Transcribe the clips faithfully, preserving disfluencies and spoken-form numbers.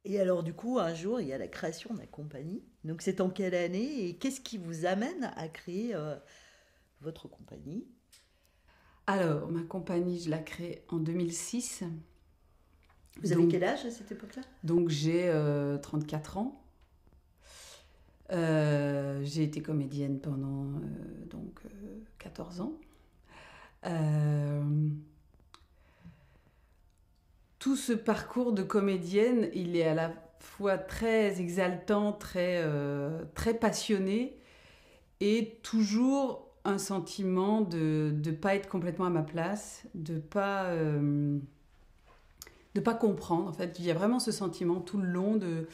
Et alors, du coup, un jour, il y a la création de la compagnie. Donc, c'est en quelle année et qu'est-ce qui vous amène à créer euh, votre compagnie? Alors, ma compagnie, je la crée en deux mille six. Vous avez quel Donc, âge à cette époque-là? donc j'ai euh, quatre ans. Euh, j'ai été comédienne pendant euh, donc euh, quatorze ans. Euh, tout ce parcours de comédienne, il est à la fois très exaltant, très, euh, très passionné et toujours un sentiment de ne pas être complètement à ma place, de pas euh, de pas comprendre. En fait, il y a vraiment ce sentiment tout le long de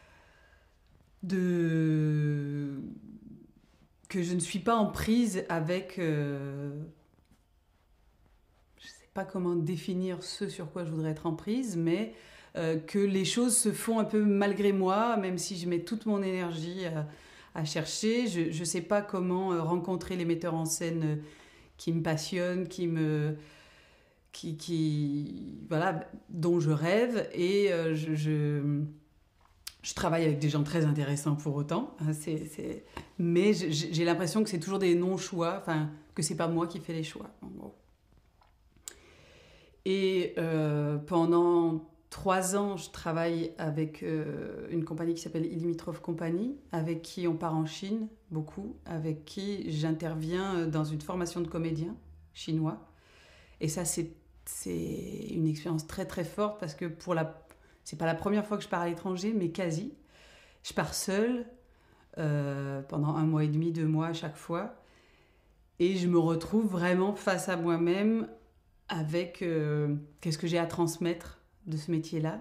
de que je ne suis pas en prise avec euh, je sais pas comment définir ce sur quoi je voudrais être en prise, mais euh, que les choses se font un peu malgré moi, même si je mets toute mon énergie à, à chercher. Je ne sais pas comment euh, rencontrer les metteurs en scène euh, qui me passionnent, qui me qui, qui voilà dont je rêve et euh, je, je je travaille avec des gens très intéressants pour autant, hein, c'est, c'est... mais j'ai l'impression que c'est toujours des non-choix, enfin, que c'est pas moi qui fais les choix, en gros. Et euh, pendant trois ans, je travaille avec euh, une compagnie qui s'appelle Illimitrophe Company, avec qui on part en Chine beaucoup, avec qui j'interviens dans une formation de comédiens chinois. Et ça, c'est, c'est une expérience très très forte parce que pour la... c'est pas la première fois que je pars à l'étranger, mais quasi. Je pars seule euh, pendant un mois et demi, deux mois à chaque fois. Et je me retrouve vraiment face à moi-même avec euh, qu'est-ce que j'ai à transmettre de ce métier-là.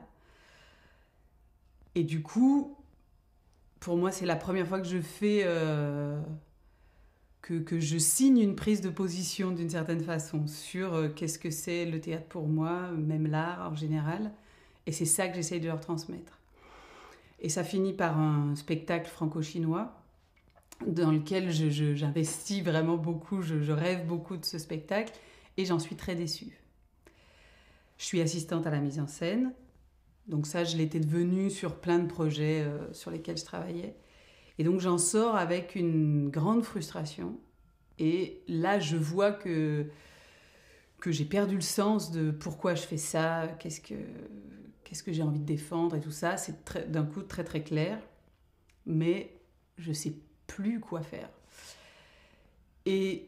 Et du coup, pour moi, c'est la première fois que je fais... Euh, que, que je signe une prise de position d'une certaine façon sur euh, qu'est-ce que c'est le théâtre pour moi, même l'art en général. Et c'est ça que j'essaye de leur transmettre. Et ça finit par un spectacle franco-chinois dans lequel je, je, j'investis vraiment beaucoup, je, je rêve beaucoup de ce spectacle et j'en suis très déçue. Je suis assistante à la mise en scène, donc ça je l'étais devenue sur plein de projets euh, sur lesquels je travaillais. Et donc j'en sors avec une grande frustration et là je vois que, que j'ai perdu le sens de pourquoi je fais ça, qu'est-ce que, qu'est-ce que j'ai envie de défendre et tout ça. C'est très, d'un coup très très clair, mais je sais plus quoi faire. Et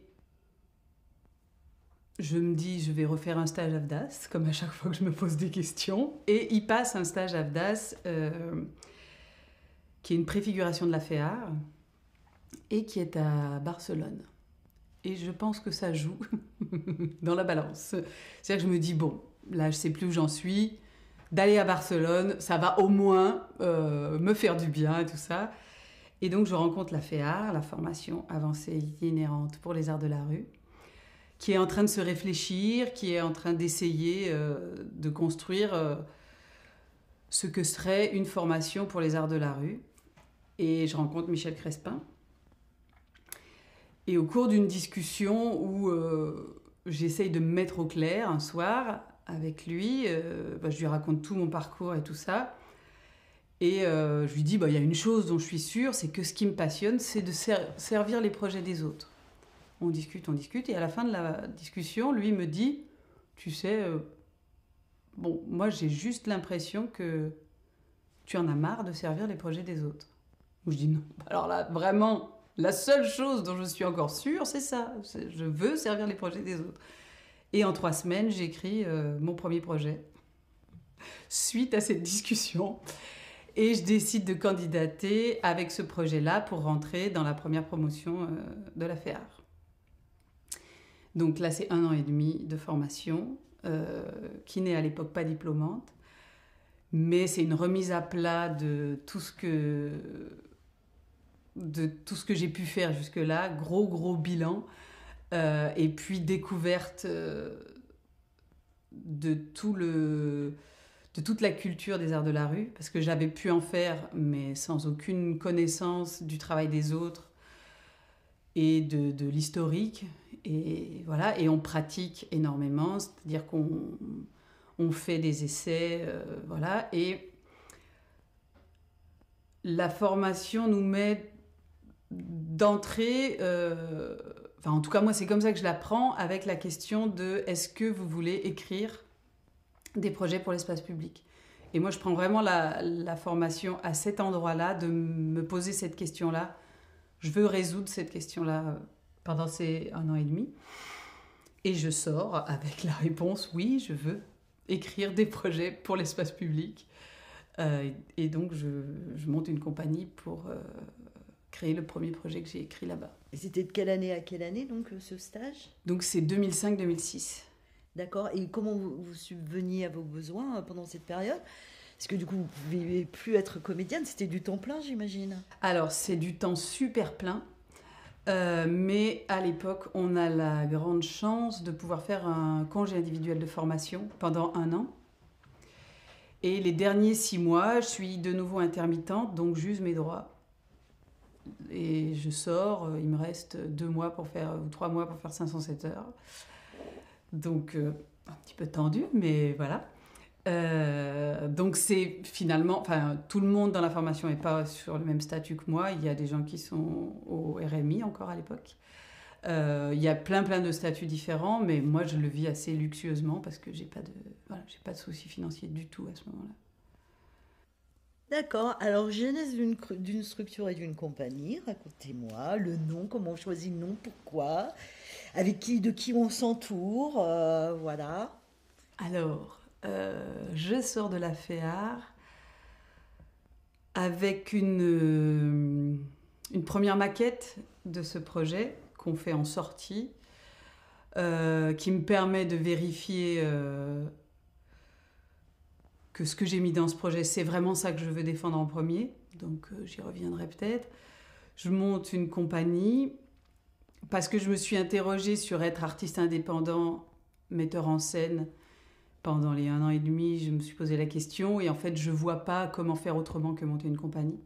je me dis, je vais refaire un stage A F D A S, comme à chaque fois que je me pose des questions. Et il passe un stage A F D A S euh, qui est une préfiguration de la FEAR et qui est à Barcelone. Et je pense que ça joue dans la balance. C'est-à-dire que je me dis, bon, là, je sais plus où j'en suis. D'aller à Barcelone, ça va au moins euh, me faire du bien et tout ça. Et donc, je rencontre la FEAR, la formation avancée itinérante pour les arts de la rue, qui est en train de se réfléchir, qui est en train d'essayer euh, de construire euh, ce que serait une formation pour les arts de la rue. Et je rencontre Michel Crespin. Et au cours d'une discussion où euh, j'essaye de me mettre au clair un soir avec lui, euh, bah, je lui raconte tout mon parcours et tout ça. Et euh, je lui dis, bah, y a une chose dont je suis sûre, c'est que ce qui me passionne, c'est de ser- servir les projets des autres. On discute, on discute, et à la fin de la discussion, lui me dit, tu sais, euh, bon, moi j'ai juste l'impression que tu en as marre de servir les projets des autres. Je dis non. Alors là, vraiment, la seule chose dont je suis encore sûre, c'est ça. C'est, je veux servir les projets des autres. Et en trois semaines, j'écris euh, mon premier projet. Suite à cette discussion, et je décide de candidater avec ce projet-là pour rentrer dans la première promotion euh, de la FEAR. Donc là, c'est un an et demi de formation, euh, qui n'est à l'époque pas diplômante, mais c'est une remise à plat de tout ce que, de tout ce que j'ai pu faire jusque-là, gros gros bilan, euh, et puis découverte euh, de tout le de toute la culture des arts de la rue, parce que j'avais pu en faire, mais sans aucune connaissance du travail des autres et de, de l'historique. Et voilà, et on pratique énormément, c'est-à-dire qu'on on fait des essais, euh, voilà. Et la formation nous met d'entrée, euh, enfin en tout cas moi c'est comme ça que je l'apprends, avec la question de est-ce que vous voulez écrire des projets pour l'espace public ? Et moi je prends vraiment la, la formation à cet endroit-là, de me poser cette question-là. Je veux résoudre cette question-là pendant ces un an et demi. Et je sors avec la réponse, oui, je veux écrire des projets pour l'espace public. Euh, et donc, je, je monte une compagnie pour euh, créer le premier projet que j'ai écrit là-bas. Et c'était de quelle année à quelle année, donc, ce stage ? Donc, c'est deux mille cinq deux mille six. D'accord. Et comment vous, vous subveniez à vos besoins pendant cette période ? Parce que du coup, vous ne pouviez plus être comédienne, c'était du temps plein, j'imagine. Alors, c'est du temps super plein. Euh, mais à l'époque, on a la grande chance de pouvoir faire un congé individuel de formation pendant un an. Et les derniers six mois, je suis de nouveau intermittente, donc j'use mes droits. Et je sors, il me reste deux mois pour faire, ou trois mois pour faire cinq cent sept heures. Donc, euh, un petit peu tendu, mais voilà. Euh, donc c'est finalement, enfin tout le monde dans la formation n'est pas sur le même statut que moi. Il y a des gens qui sont au R M I encore à l'époque. Euh, il y a plein plein de statuts différents, mais moi je le vis assez luxueusement parce que j'ai pas de, voilà, j'ai pas de soucis financiers du tout à ce moment-là. D'accord. Alors genèse d'une, d'une structure et d'une compagnie. Racontez-moi le nom, comment on choisit le nom, pourquoi, avec qui, de qui on s'entoure, euh, voilà. Alors. Euh, je sors de la FEAR avec une, euh, une première maquette de ce projet qu'on fait en sortie, euh, qui me permet de vérifier euh, que ce que j'ai mis dans ce projet, c'est vraiment ça que je veux défendre en premier. Donc euh, j'y reviendrai peut-être. Je monte une compagnie parce que je me suis interrogée sur être artiste indépendant, metteur en scène. Pendant les un an et demi, je me suis posé la question et en fait, je ne vois pas comment faire autrement que monter une compagnie.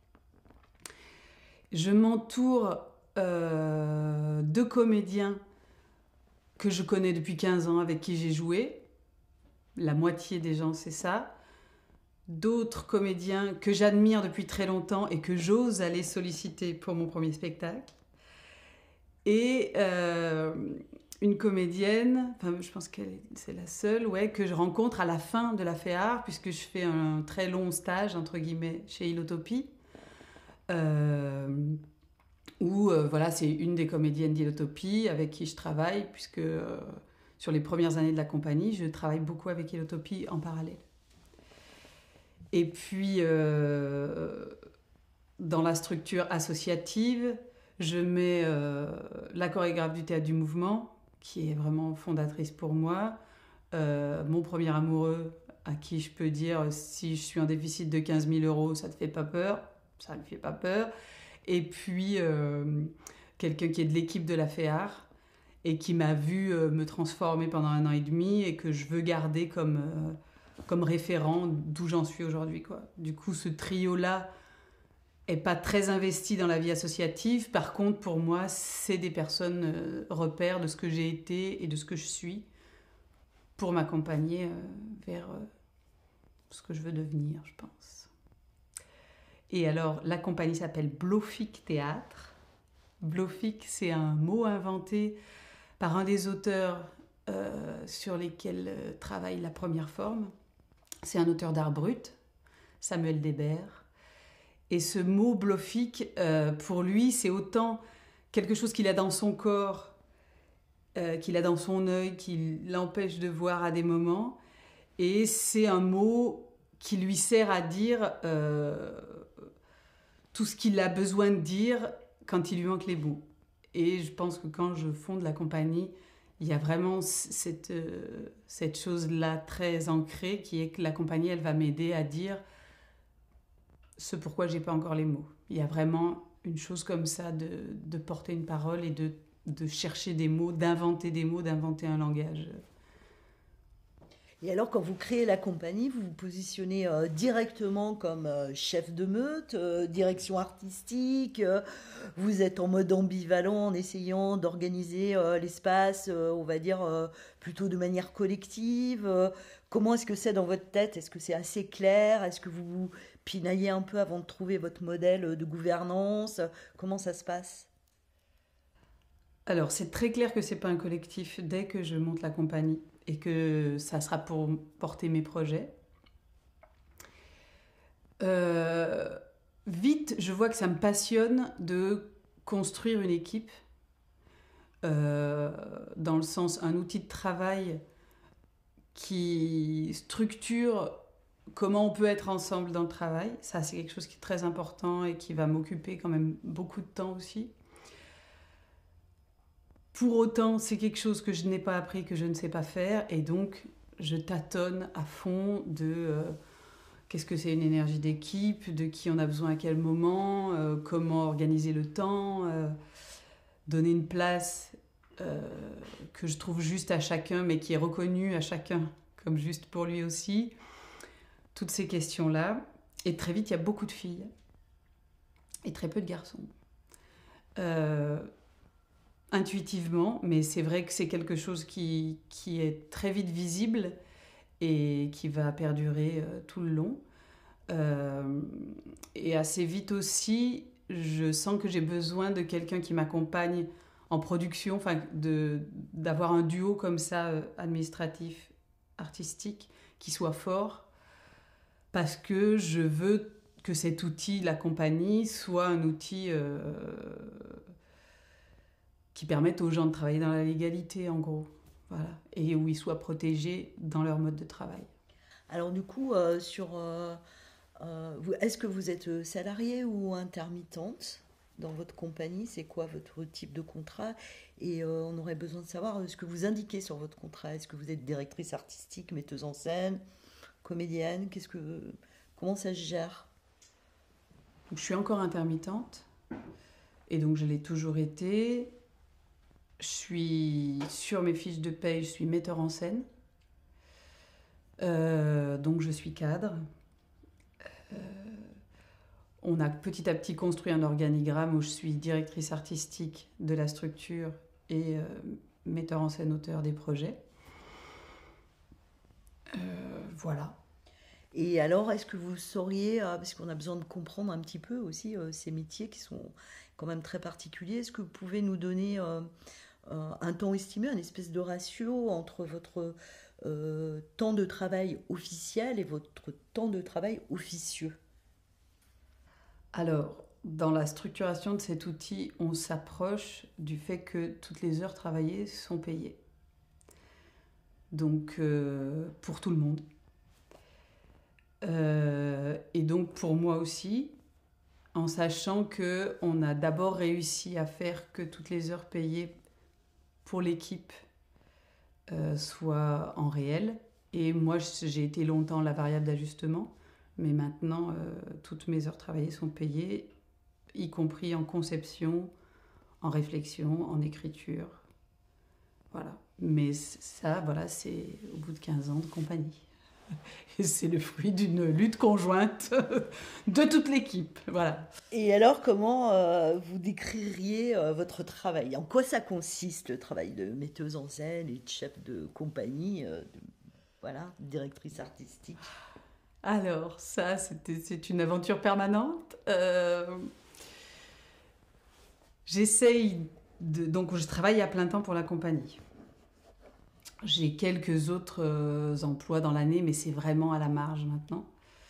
Je m'entoure euh, de comédiens que je connais depuis quinze ans, avec qui j'ai joué. La moitié des gens, c'est ça. D'autres comédiens que j'admire depuis très longtemps et que j'ose aller solliciter pour mon premier spectacle. Et... Euh, une comédienne, enfin, je pense que c'est la seule, ouais, que je rencontre à la fin de la FEAR, puisque je fais un très long stage, entre guillemets, chez Ilotopie, euh, où euh, voilà, c'est une des comédiennes d'Ilotopie avec qui je travaille, puisque euh, sur les premières années de la compagnie, je travaille beaucoup avec Ilotopie en parallèle. Et puis, euh, dans la structure associative, je mets euh, la chorégraphe du Théâtre du Mouvement, qui est vraiment fondatrice pour moi, euh, mon premier amoureux, à qui je peux dire si je suis en déficit de quinze mille euros, ça ne te fait pas peur, ça ne me fait pas peur. Et puis euh, quelqu'un qui est de l'équipe de la FEAR et qui m'a vu euh, me transformer pendant un an et demi et que je veux garder comme, euh, comme référent d'où j'en suis aujourd'hui, quoi. Du coup, ce trio-là n'est pas très investi dans la vie associative. Par contre, pour moi, c'est des personnes euh, repères de ce que j'ai été et de ce que je suis pour m'accompagner euh, vers euh, ce que je veux devenir, je pense. Et alors, la compagnie s'appelle Blofic Théâtre. Blofic, c'est un mot inventé par un des auteurs euh, sur lesquels euh, travaille la première forme. C'est un auteur d'art brut, Samuel Debert. Et ce mot blofique, euh, pour lui, c'est autant quelque chose qu'il a dans son corps, euh, qu'il a dans son œil, qui l'empêche de voir à des moments. Et c'est un mot qui lui sert à dire euh, tout ce qu'il a besoin de dire quand il lui manque les mots. Et je pense que quand je fonde la compagnie, il y a vraiment cette, euh, cette chose-là très ancrée, qui est que la compagnie, elle va m'aider à dire ce pourquoi j'ai pas encore les mots. Il y a vraiment une chose comme ça de, de porter une parole et de, de chercher des mots, d'inventer des mots, d'inventer un langage. Et alors, quand vous créez la compagnie, vous vous positionnez euh, directement comme euh, chef de meute, euh, direction artistique, euh, vous êtes en mode ambivalent en essayant d'organiser euh, l'espace, euh, on va dire, euh, plutôt de manière collective. euh. Comment est-ce que c'est dans votre tête? Est-ce que c'est assez clair? Est-ce que vous vous pinaillez un peu avant de trouver votre modèle de gouvernance? Comment ça se passe? Alors, c'est très clair que c'est pas un collectif dès que je monte la compagnie et que ça sera pour porter mes projets. Euh, Vite, je vois que ça me passionne de construire une équipe, euh, dans le sens un outil de travail qui structure comment on peut être ensemble dans le travail. Ça, c'est quelque chose qui est très important et qui va m'occuper quand même beaucoup de temps aussi. Pour autant, c'est quelque chose que je n'ai pas appris, que je ne sais pas faire, et donc je tâtonne à fond de euh, qu'est-ce que c'est une énergie d'équipe, de qui on a besoin à quel moment, euh, comment organiser le temps, euh, donner une place euh, que je trouve juste à chacun, mais qui est reconnue à chacun comme juste pour lui aussi. Toutes ces questions-là. Et très vite, il y a beaucoup de filles et très peu de garçons. Euh, intuitivement, mais c'est vrai que c'est quelque chose qui, qui est très vite visible et qui va perdurer euh, tout le long. Euh, et assez vite aussi, je sens que j'ai besoin de quelqu'un qui m'accompagne en production, enfin de, d'avoir un duo comme ça, euh, administratif, artistique, qui soit fort, parce que je veux que cet outil, la compagnie, soit un outil euh, qui permette aux gens de travailler dans la légalité, en gros. Voilà. Et où ils soient protégés dans leur mode de travail. Alors du coup, euh, sur, euh, euh, vous- est-ce que vous êtes salarié ou intermittente dans votre compagnie? C'est quoi votre type de contrat? Et euh, on aurait besoin de savoir euh, ce que vous indiquez sur votre contrat. Est-ce que vous êtes directrice artistique, metteuse en scène, comédienne? Qu'est-ce que, comment ça se gère? Donc, je suis encore intermittente, et donc je l'ai toujours été. Je suis sur mes fiches de paye, je suis metteur en scène. Euh, donc je suis cadre. Euh, on a petit à petit construit un organigramme où je suis directrice artistique de la structure et euh, metteur en scène, auteur des projets. Euh, voilà. Et alors, est-ce que vous sauriez, euh, parce qu'on a besoin de comprendre un petit peu aussi euh, ces métiers qui sont quand même très particuliers, est-ce que vous pouvez nous donner euh, euh, un temps estimé, un espèce de ratio entre votre euh, temps de travail officiel et votre temps de travail officieux? Alors, dans la structuration de cet outil, on s'approche du fait que toutes les heures travaillées sont payées. Donc, euh, pour tout le monde. Euh, et donc, pour moi aussi, en sachant qu'on a d'abord réussi à faire que toutes les heures payées pour l'équipe euh, soient en réel. Et moi, j'ai été longtemps la variable d'ajustement, mais maintenant, euh, toutes mes heures travaillées sont payées, y compris en conception, en réflexion, en écriture. Voilà. Mais ça, voilà, c'est au bout de quinze ans de compagnie. Et c'est le fruit d'une lutte conjointe de toute l'équipe. Voilà. Et alors, comment euh, vous décririez euh, votre travail? En quoi ça consiste, le travail de metteuse en scène et de chef de compagnie, euh, de- voilà, directrice artistique? Alors, ça, c'était, c'est une aventure permanente. Euh, j'essaye de... Donc, je travaille à plein temps pour la compagnie. J'ai quelques autres euh, emplois dans l'année, mais c'est vraiment à la marge maintenant.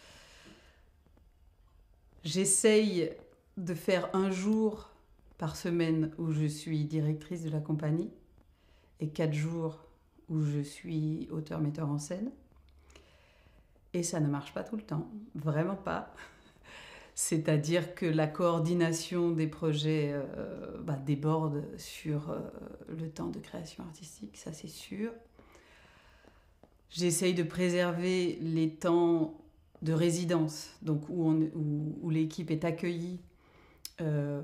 J'essaye de faire un jour par semaine où je suis directrice de la compagnie et quatre jours où je suis auteur-metteur en scène. Et ça ne marche pas tout le temps, vraiment pas. C'est-à-dire que la coordination des projets euh, bah, déborde sur euh, le temps de création artistique, ça c'est sûr. J'essaye de préserver les temps de résidence, donc où, on, où, où l'équipe est accueillie, euh,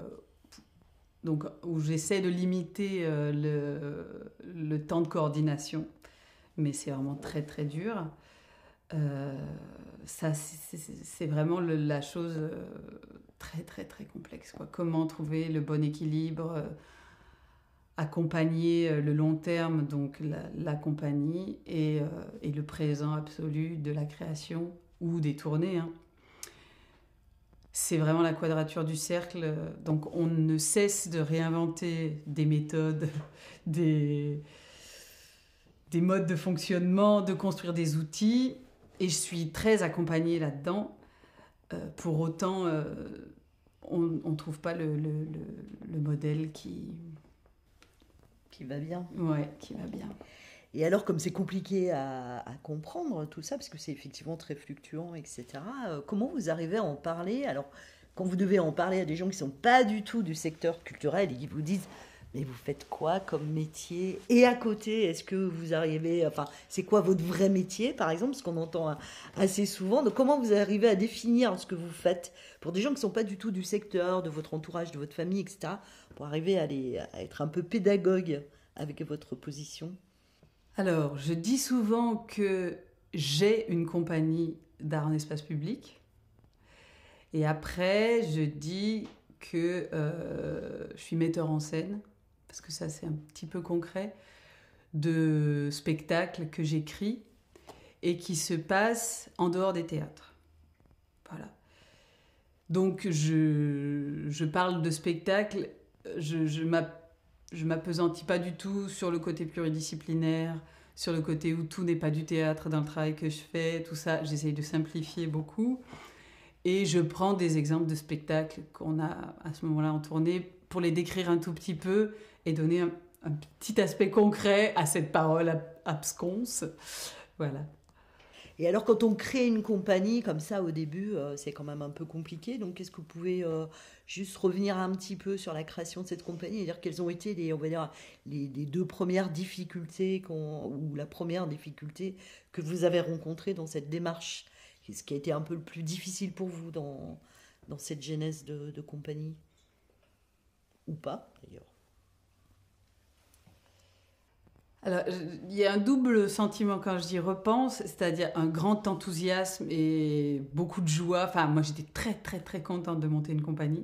donc où j'essaie de limiter euh, le, le temps de coordination. mais c'est vraiment très très dur. Euh, ça, c'est, c'est, c'est vraiment le, la chose euh, très très très complexe, quoi. Comment trouver le bon équilibre, euh, accompagner euh, le long terme, donc la, la compagnie, et, euh, et le présent absolu de la création ou des tournées, hein. C'est vraiment la quadrature du cercle. Donc on ne cesse de réinventer des méthodes, des, des modes de fonctionnement, de construire des outils. Et je suis très accompagnée là-dedans. Euh, pour autant, euh, on ne trouve pas le, le, le, le modèle qui... Qui va bien. Ouais, qui va bien. Et alors, comme c'est compliqué à, à comprendre tout ça, parce que c'est effectivement très fluctuant, et cetera, euh, comment vous arrivez à en parler? Alors, quand vous devez en parler à des gens qui ne sont pas du tout du secteur culturel et qui vous disent, mais vous faites quoi comme métier? Et à côté, est-ce que vous arrivez, enfin, c'est quoi votre vrai métier, par exemple, ce qu'on entend assez souvent. Donc, comment vous arrivez à définir ce que vous faites pour des gens qui ne sont pas du tout du secteur, de votre entourage, de votre famille, et cetera, pour arriver à, les, à être un peu pédagogue avec votre position? Alors, je dis souvent que j'ai une compagnie d'art en espace public. Et après, je dis que euh, je suis metteur en scène, parce que ça, c'est un petit peu concret, de spectacles que j'écris et qui se passent en dehors des théâtres. Voilà. Donc, je, je parle de spectacles, je, je m'appelle je m'appesantis pas du tout sur le côté pluridisciplinaire, sur le côté où tout n'est pas du théâtre dans le travail que je fais, tout ça. J'essaye de simplifier beaucoup. Et je prends des exemples de spectacles qu'on a à ce moment-là en tournée pour les décrire un tout petit peu et donner un, un petit aspect concret à cette parole absconse. Voilà. Et alors, quand on crée une compagnie comme ça au début, euh, c'est quand même un peu compliqué. Donc, est-ce que vous pouvez euh, juste revenir un petit peu sur la création de cette compagnie et dire quelles ont été les, on va dire, les, les deux premières difficultés qu'on, ou la première difficulté que vous avez rencontrée dans cette démarche? Ce qui a été un peu le plus difficile pour vous dans, dans cette genèse de, de compagnie? Ou pas, d'ailleurs? Alors, il y a un double sentiment quand j'y repense, c'est-à-dire un grand enthousiasme et beaucoup de joie. Enfin, moi, j'étais très, très, très contente de monter une compagnie.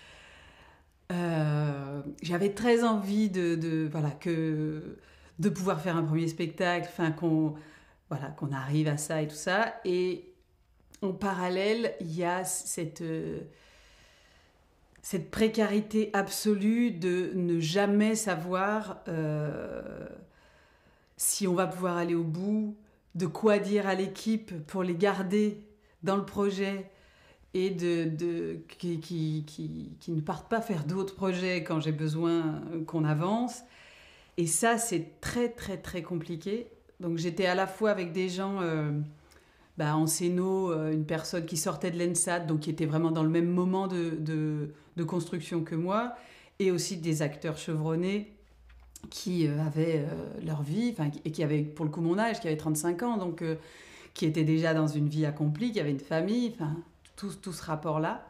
Euh, j'avais très envie de, de, voilà, que, de pouvoir faire un premier spectacle, enfin, qu'on, voilà, qu'on arrive à ça et tout ça. Et en parallèle, il y a cette... Euh, cette précarité absolue de ne jamais savoir... Euh, si on va pouvoir aller au bout, de quoi dire à l'équipe pour les garder dans le projet et de, de, qui, qui, qui, qui ne partent pas faire d'autres projets quand j'ai besoin qu'on avance. Et ça, c'est très, très, très compliqué. Donc j'étais à la fois avec des gens euh, bah, en scéno, euh, une personne qui sortait de l'ENSAT, donc qui était vraiment dans le même moment de, de, de construction que moi, et aussi des acteurs chevronnés qui euh, avaient euh, leur vie, et qui avaient, pour le coup, mon âge, qui avaient trente-cinq ans, donc euh, qui étaient déjà dans une vie accomplie, qui avaient une famille, enfin, tout, tout ce rapport-là.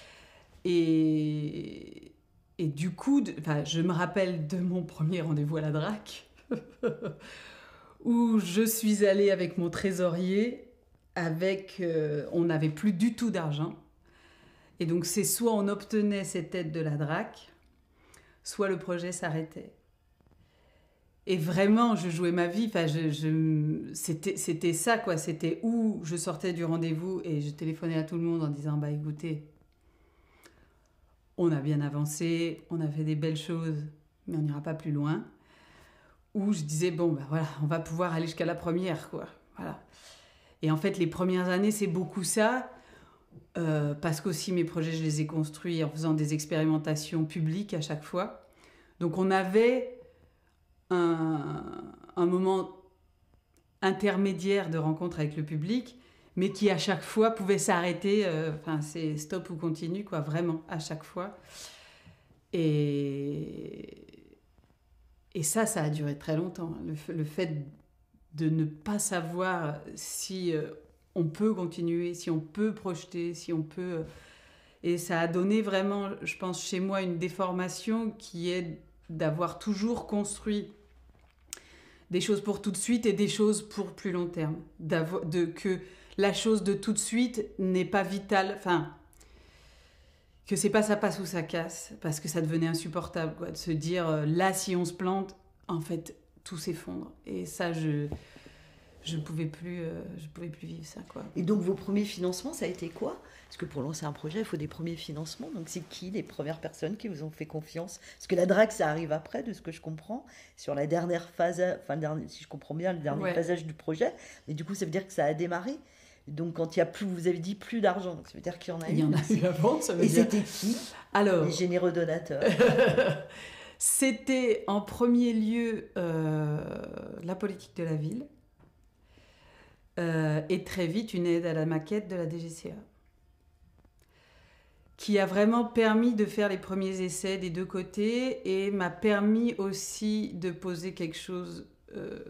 Et, et du coup, de, je me rappelle de mon premier rendez-vous à la DRAC, où je suis allée avec mon trésorier, avec, euh, on n'avait plus du tout d'argent. Et donc, c'est soit on obtenait cette aide de la DRAC, soit le projet s'arrêtait. Et vraiment, je jouais ma vie. Enfin, je, je, c'était, c'était ça, quoi. C'était où je sortais du rendez-vous et je téléphonais à tout le monde en disant, bah écoutez, on a bien avancé, on a fait des belles choses, mais on n'ira pas plus loin. Ou je disais, bon, bah voilà, on va pouvoir aller jusqu'à la première, quoi. Voilà. Et en fait, les premières années, c'est beaucoup ça, euh, parce qu'aussi mes projets, je les ai construits en faisant des expérimentations publiques à chaque fois. Donc on avait Un, un moment intermédiaire de rencontre avec le public, mais qui à chaque fois pouvait s'arrêter. Enfin, euh, c'est stop ou continue, quoi, vraiment, à chaque fois. Et, et ça, ça a duré très longtemps. Le, le fait de ne pas savoir si euh, on peut continuer, si on peut projeter, si on peut... Et ça a donné vraiment, je pense, chez moi, une déformation qui est d'avoir toujours construit des choses pour tout de suite et des choses pour plus long terme. De, que la chose de tout de suite n'est pas vitale, enfin, que c'est pas ça passe ou ça casse, parce que ça devenait insupportable, quoi, de se dire, euh, là, si on se plante, en fait, tout s'effondre. Et ça, je je pouvais plus, euh, je pouvais plus vivre ça, quoi. Et donc, vos premiers financements, ça a été quoi? Parce que pour lancer un projet, il faut des premiers financements. Donc, c'est qui les premières personnes qui vous ont fait confiance? Parce que la drague, ça arrive après, de ce que je comprends, sur la dernière phase, enfin, dernier, si je comprends bien, le dernier Ouais. phasage du projet. Mais du coup, ça veut dire que ça a démarré. Donc, quand il y a plus, vous avez dit plus d'argent, donc ça veut dire qu'il y en a eu. Il y en a eu avant, ça veut Et dire. c'était qui? Alors, les généreux donateurs. C'était en premier lieu euh, la politique de la ville euh, et très vite une aide à la maquette de la D G C A qui a vraiment permis de faire les premiers essais des deux côtés et m'a permis aussi de poser quelque chose euh,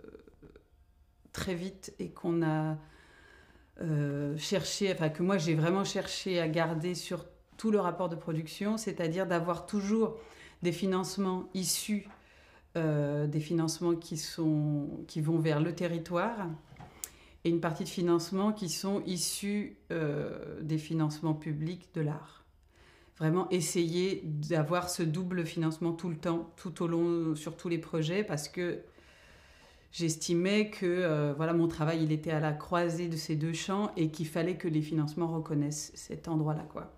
très vite et qu'on a euh, cherché, enfin que moi j'ai vraiment cherché à garder sur tout le rapport de production, c'est-à-dire d'avoir toujours des financements issus euh, des financements qui, sont, qui vont vers le territoire et une partie de financement qui sont issus euh, des financements publics de l'art. Vraiment essayer d'avoir ce double financement tout le temps, tout au long, sur tous les projets, parce que j'estimais que euh, voilà, mon travail il était à la croisée de ces deux champs et qu'il fallait que les financements reconnaissent cet endroit-là, quoi.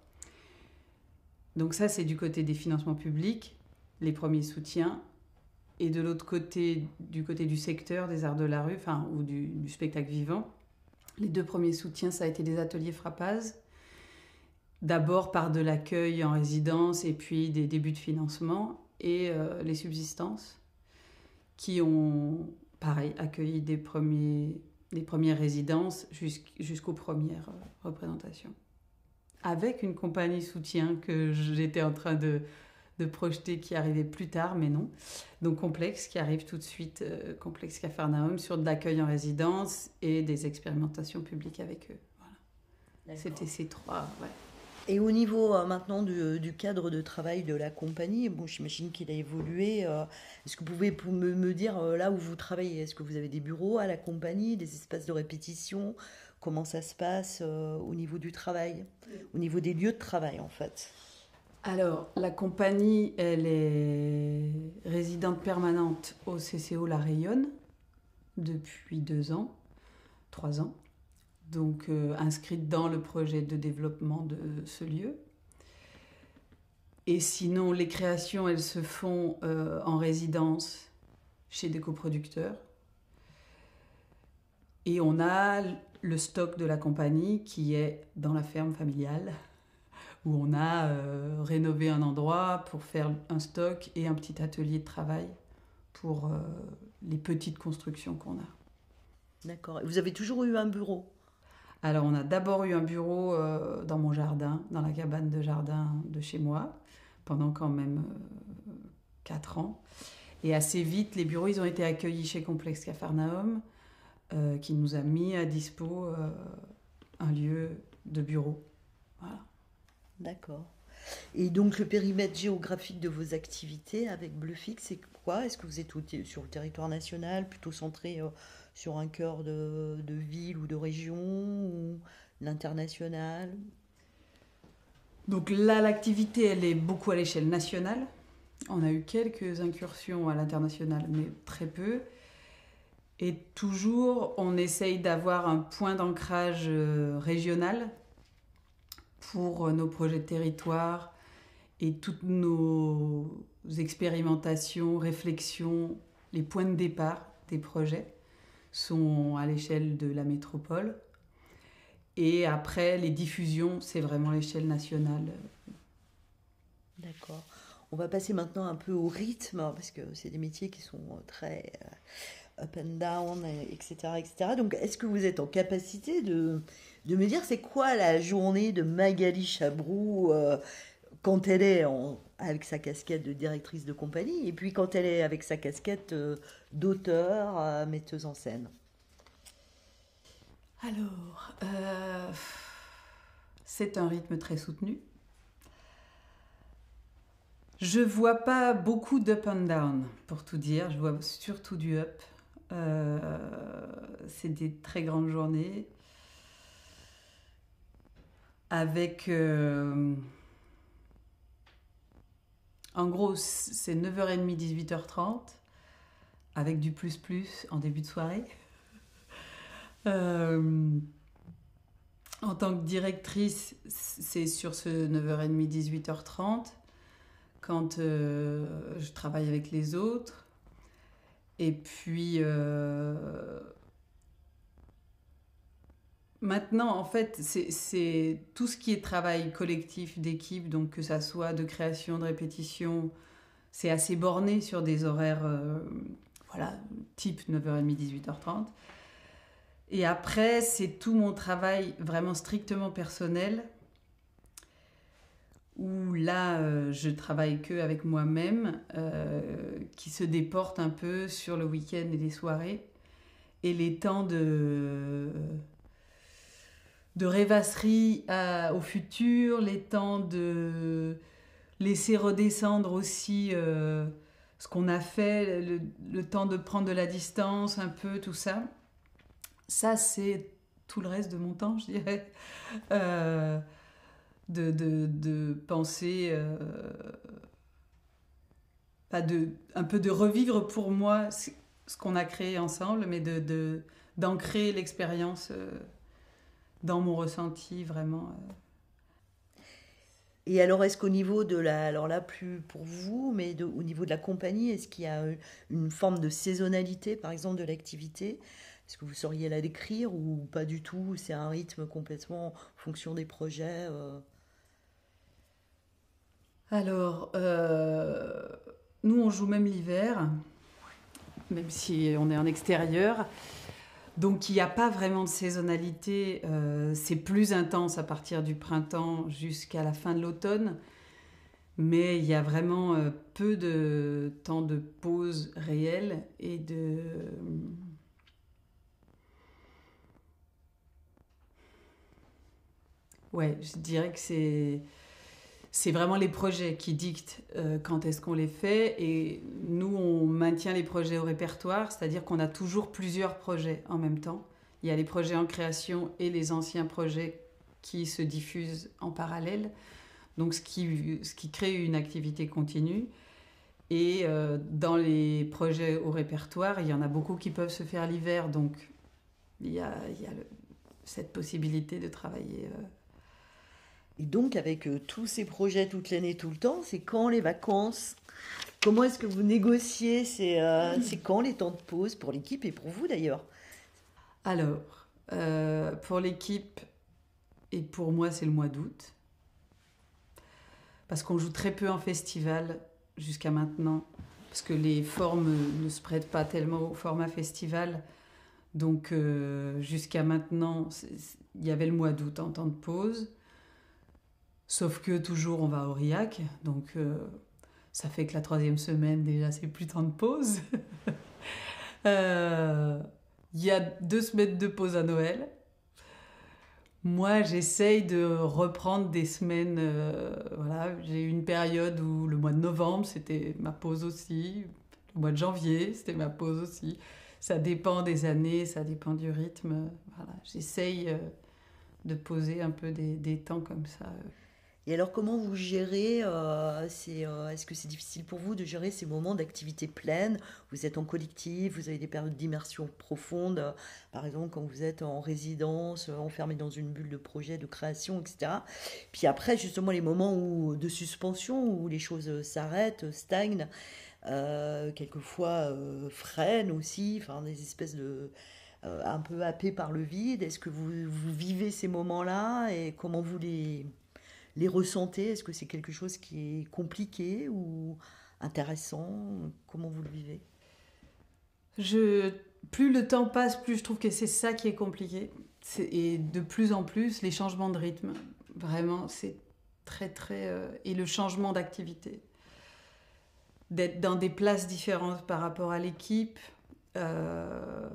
Donc ça, c'est du côté des financements publics, les premiers soutiens, et de l'autre côté, du côté du secteur des arts de la rue, enfin, ou du, du spectacle vivant, les deux premiers soutiens, ça a été des ateliers Frappaz, d'abord par de l'accueil en résidence et puis des débuts de financement, et euh, les subsistances, qui ont, pareil, accueilli des, premiers, des premières résidences jusqu'aux premières représentations. Avec une compagnie soutien que j'étais en train de, de projeter qui arrivait plus tard, mais non. Donc Complexe qui arrive tout de suite, euh, Complexe Capharnaüm, sur de l'accueil en résidence et des expérimentations publiques avec eux. Voilà. C'était ces trois, ouais. Et au niveau euh, maintenant du, du cadre de travail de la compagnie, bon, j'imagine qu'il a évolué. Euh, est-ce que vous pouvez me, me dire euh, là où vous travaillez? Est-ce que vous avez des bureaux à la compagnie, des espaces de répétition? Comment ça se passe euh, au niveau du travail, au niveau des lieux de travail en fait? Alors, la compagnie, elle est résidente permanente au C C O La Rayonne depuis deux ans, trois ans. Donc, euh, inscrite dans le projet de développement de ce lieu. Et sinon, les créations, elles se font euh, en résidence chez des coproducteurs. Et on a le stock de la compagnie qui est dans la ferme familiale, où on a euh, rénové un endroit pour faire un stock et un petit atelier de travail pour euh, les petites constructions qu'on a. D'accord. Et vous avez toujours eu un bureau? Alors, on a d'abord eu un bureau euh, dans mon jardin, dans la cabane de jardin de chez moi, pendant quand même euh, quatre ans. Et assez vite, les bureaux, ils ont été accueillis chez Complexe Capharnaüm, euh, qui nous a mis à dispo euh, un lieu de bureau. Voilà. D'accord. Et donc, le périmètre géographique de vos activités avec Bluefix, c'est quoi? Est-ce que vous êtes sur le territoire national, plutôt centré euh, sur un cœur de, de ville ou de région, ou l'international? Donc là, l'activité, elle est beaucoup à l'échelle nationale. On a eu quelques incursions à l'international, mais très peu. Et toujours, on essaye d'avoir un point d'ancrage euh, régional pour nos projets de territoire et toutes nos expérimentations, réflexions, les points de départ des projets sont à l'échelle de la métropole. Et après, les diffusions, c'est vraiment l'échelle nationale. D'accord. On va passer maintenant un peu au rythme, parce que c'est des métiers qui sont très up and down, et cetera, et cetera. Donc, est-ce que vous êtes en capacité de, de me dire c'est quoi la journée de Magali Chabrou euh, quand elle est en, avec sa casquette de directrice de compagnie et puis quand elle est avec sa casquette euh, d'auteur, euh, metteuse en scène? Alors, euh, c'est un rythme très soutenu. Je vois pas beaucoup d'up and down, pour tout dire. Je vois surtout du up. Euh, c'est des très grandes journées. Avec... Euh, en gros, c'est neuf heures trente, dix-huit heures trente, avec du plus-plus en début de soirée. Euh, en tant que directrice, c'est sur ce neuf heures trente, dix-huit heures trente, quand euh, je travaille avec les autres. Et puis, euh, maintenant, en fait, c'est, c'est tout ce qui est travail collectif, d'équipe, donc que ça soit de création, de répétition, c'est assez borné sur des horaires, euh, voilà, type neuf heures trente, dix-huit heures trente. Et après, c'est tout mon travail vraiment strictement personnel, où là, euh, je travaille que avec moi-même, euh, qui se déporte un peu sur le week-end et les soirées. Et les temps de, de rêvasserie à- au futur, les temps de laisser redescendre aussi euh, ce qu'on a fait, le, le temps de prendre de la distance, un peu, tout ça. Ça, c'est tout le reste de mon temps, je dirais. Euh, de, de, de penser, euh, pas de, un peu de revivre pour moi ce, ce qu'on a créé ensemble, mais de, de, d'ancrer l'expérience euh, dans mon ressenti, vraiment. euh. Et alors, est-ce qu'au niveau de la, alors là, plus pour vous, mais de- au niveau de la compagnie, est-ce qu'il y a euh, une forme de saisonnalité, par exemple, de l'activité? Est-ce que vous sauriez la décrire ou pas du tout? C'est un rythme complètement en fonction des projets euh Alors, euh, nous, on joue même l'hiver, même si on est en extérieur. Donc, il n'y a pas vraiment de saisonnalité. Euh, c'est plus intense à partir du printemps jusqu'à la fin de l'automne. Mais il y a vraiment euh, peu de temps de pause réel et de... Ouais, je dirais que c'est... C'est vraiment les projets qui dictent euh, quand est-ce qu'on les fait. Et nous, on maintient les projets au répertoire, c'est-à-dire qu'on a toujours plusieurs projets en même temps. Il y a les projets en création et les anciens projets qui se diffusent en parallèle. Donc, ce qui, ce qui crée une activité continue. Et euh, dans les projets au répertoire, il y en a beaucoup qui peuvent se faire l'hiver. Donc, il y a, il y a le- cette possibilité de travailler. euh, Et donc, avec euh, tous ces projets toute l'année, tout le temps, c'est quand les vacances? Comment est-ce que vous négociez? C'est euh, c'est quand les temps de pause pour l'équipe et pour vous d'ailleurs? Alors, euh, pour l'équipe et pour moi, c'est le mois d'août. Parce qu'on joue très peu en festival jusqu'à maintenant. Parce que les formes ne se prêtent pas tellement au format festival. Donc, euh, jusqu'à maintenant, c'est- c'est- il y avait le mois d'août en temps de pause. Sauf que toujours, on va à Aurillac. Donc, euh, ça fait que la troisième semaine, déjà, c'est plus temps de pause. Euh, Il y a deux semaines de pause à Noël. Moi, j'essaye de reprendre des semaines. Euh, voilà, j'ai eu une période où le mois de novembre, c'était ma pause aussi. Le mois de janvier, c'était ma pause aussi. Ça dépend des années, ça dépend du rythme. Voilà, j'essaye euh, de poser un peu des, des temps comme ça. Et alors, comment vous gérez euh, c'est, euh, est-ce que c'est difficile pour vous de gérer ces moments d'activité pleine? Vous êtes en collectif, vous avez des périodes d'immersion profonde, euh, par exemple quand vous êtes en résidence, euh, enfermé dans une bulle de projet, de création, et cetera. Puis après, justement, les moments où, de suspension, où les choses euh, s'arrêtent, stagnent, euh, quelquefois euh, freinent aussi, enfin des espèces de... euh, un peu happés par le vide. Est-ce que vous, vous vivez ces moments-là et comment vous les les ressentez? Est-ce que c'est quelque chose qui est compliqué ou intéressant? Comment vous le vivez? Je, plus le temps passe, plus je trouve que c'est ça qui est compliqué. C'est- et de plus en plus, les changements de rythme. Vraiment, c'est très, très. Euh, et le changement d'activité. D'être dans des places différentes par rapport à l'équipe. Euh,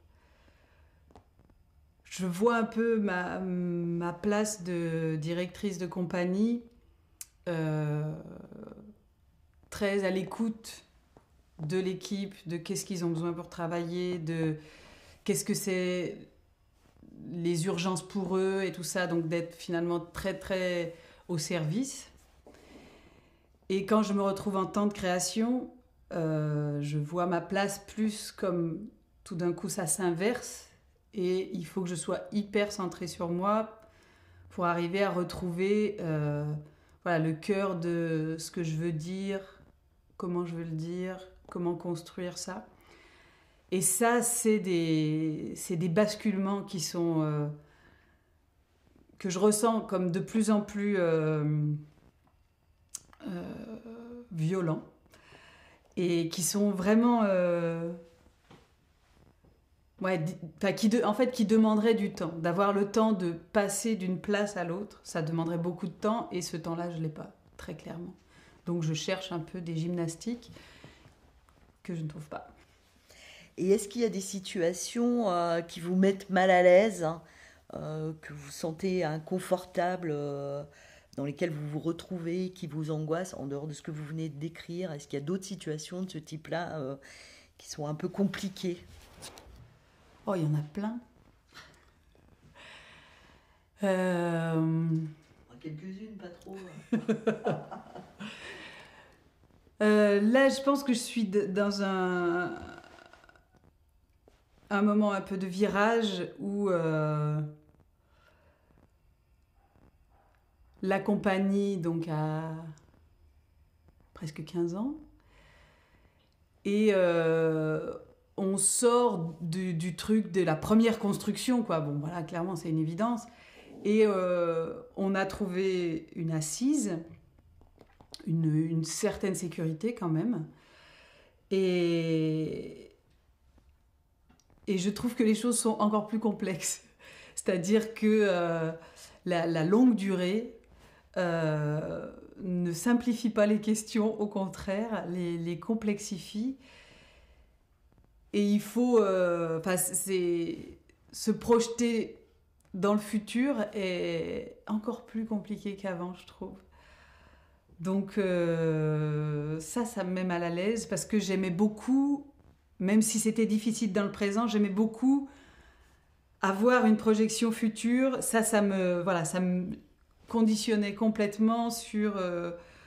je vois un peu ma, ma place de directrice de compagnie, euh, très à l'écoute de l'équipe, de qu'est-ce qu'ils ont besoin pour travailler, de qu'est-ce que c'est les urgences pour eux et tout ça, donc d'être finalement très très au service. Et quand je me retrouve en temps de création, euh, je vois ma place plus comme tout d'un coup ça s'inverse et il faut que je sois hyper centrée sur moi pour arriver à retrouver euh, voilà, le cœur de ce que je veux dire, comment je veux le dire, comment construire ça. Et ça, c'est des, c'est des basculements qui sont, euh, que je ressens comme de plus en plus euh, euh, violents et qui sont vraiment, euh, ouais, qui de, en fait, qui demanderaient du temps, d'avoir le temps de passer d'une place à l'autre. Ça demanderait beaucoup de temps et ce temps-là, je l'ai pas, très clairement. Donc, je cherche un peu des gymnastiques que je ne trouve pas. Et est-ce qu'il y a des situations euh, qui vous mettent mal à l'aise, hein, euh, que vous sentez inconfortable, euh, dans lesquelles vous vous retrouvez, qui vous angoissent, en dehors de ce que vous venez de décrire? Est-ce qu'il y a d'autres situations de ce type-là euh, qui sont un peu compliquées? Oh, il y en a plein. Euh... Quelques-unes, pas trop. euh, là, je pense que je suis dans un... un moment un peu de virage où euh, la compagnie donc a presque quinze ans et euh, on sort du, du truc de la première construction, quoi. Bon, voilà, clairement, c'est une évidence. Et euh, on a trouvé une assise, une, une certaine sécurité quand même. Et... Et je trouve que les choses sont encore plus complexes. C'est-à-dire que euh, la, la longue durée euh, ne simplifie pas les questions, au contraire, les, les complexifie. Et il faut euh, c'est, se projeter dans le futur est encore plus compliqué qu'avant, je trouve. Donc euh, ça, ça me met mal à l'aise parce que j'aimais beaucoup... Même si c'était difficile dans le présent, j'aimais beaucoup avoir une projection future. Ça, ça me, voilà, ça me conditionnait complètement sur euh,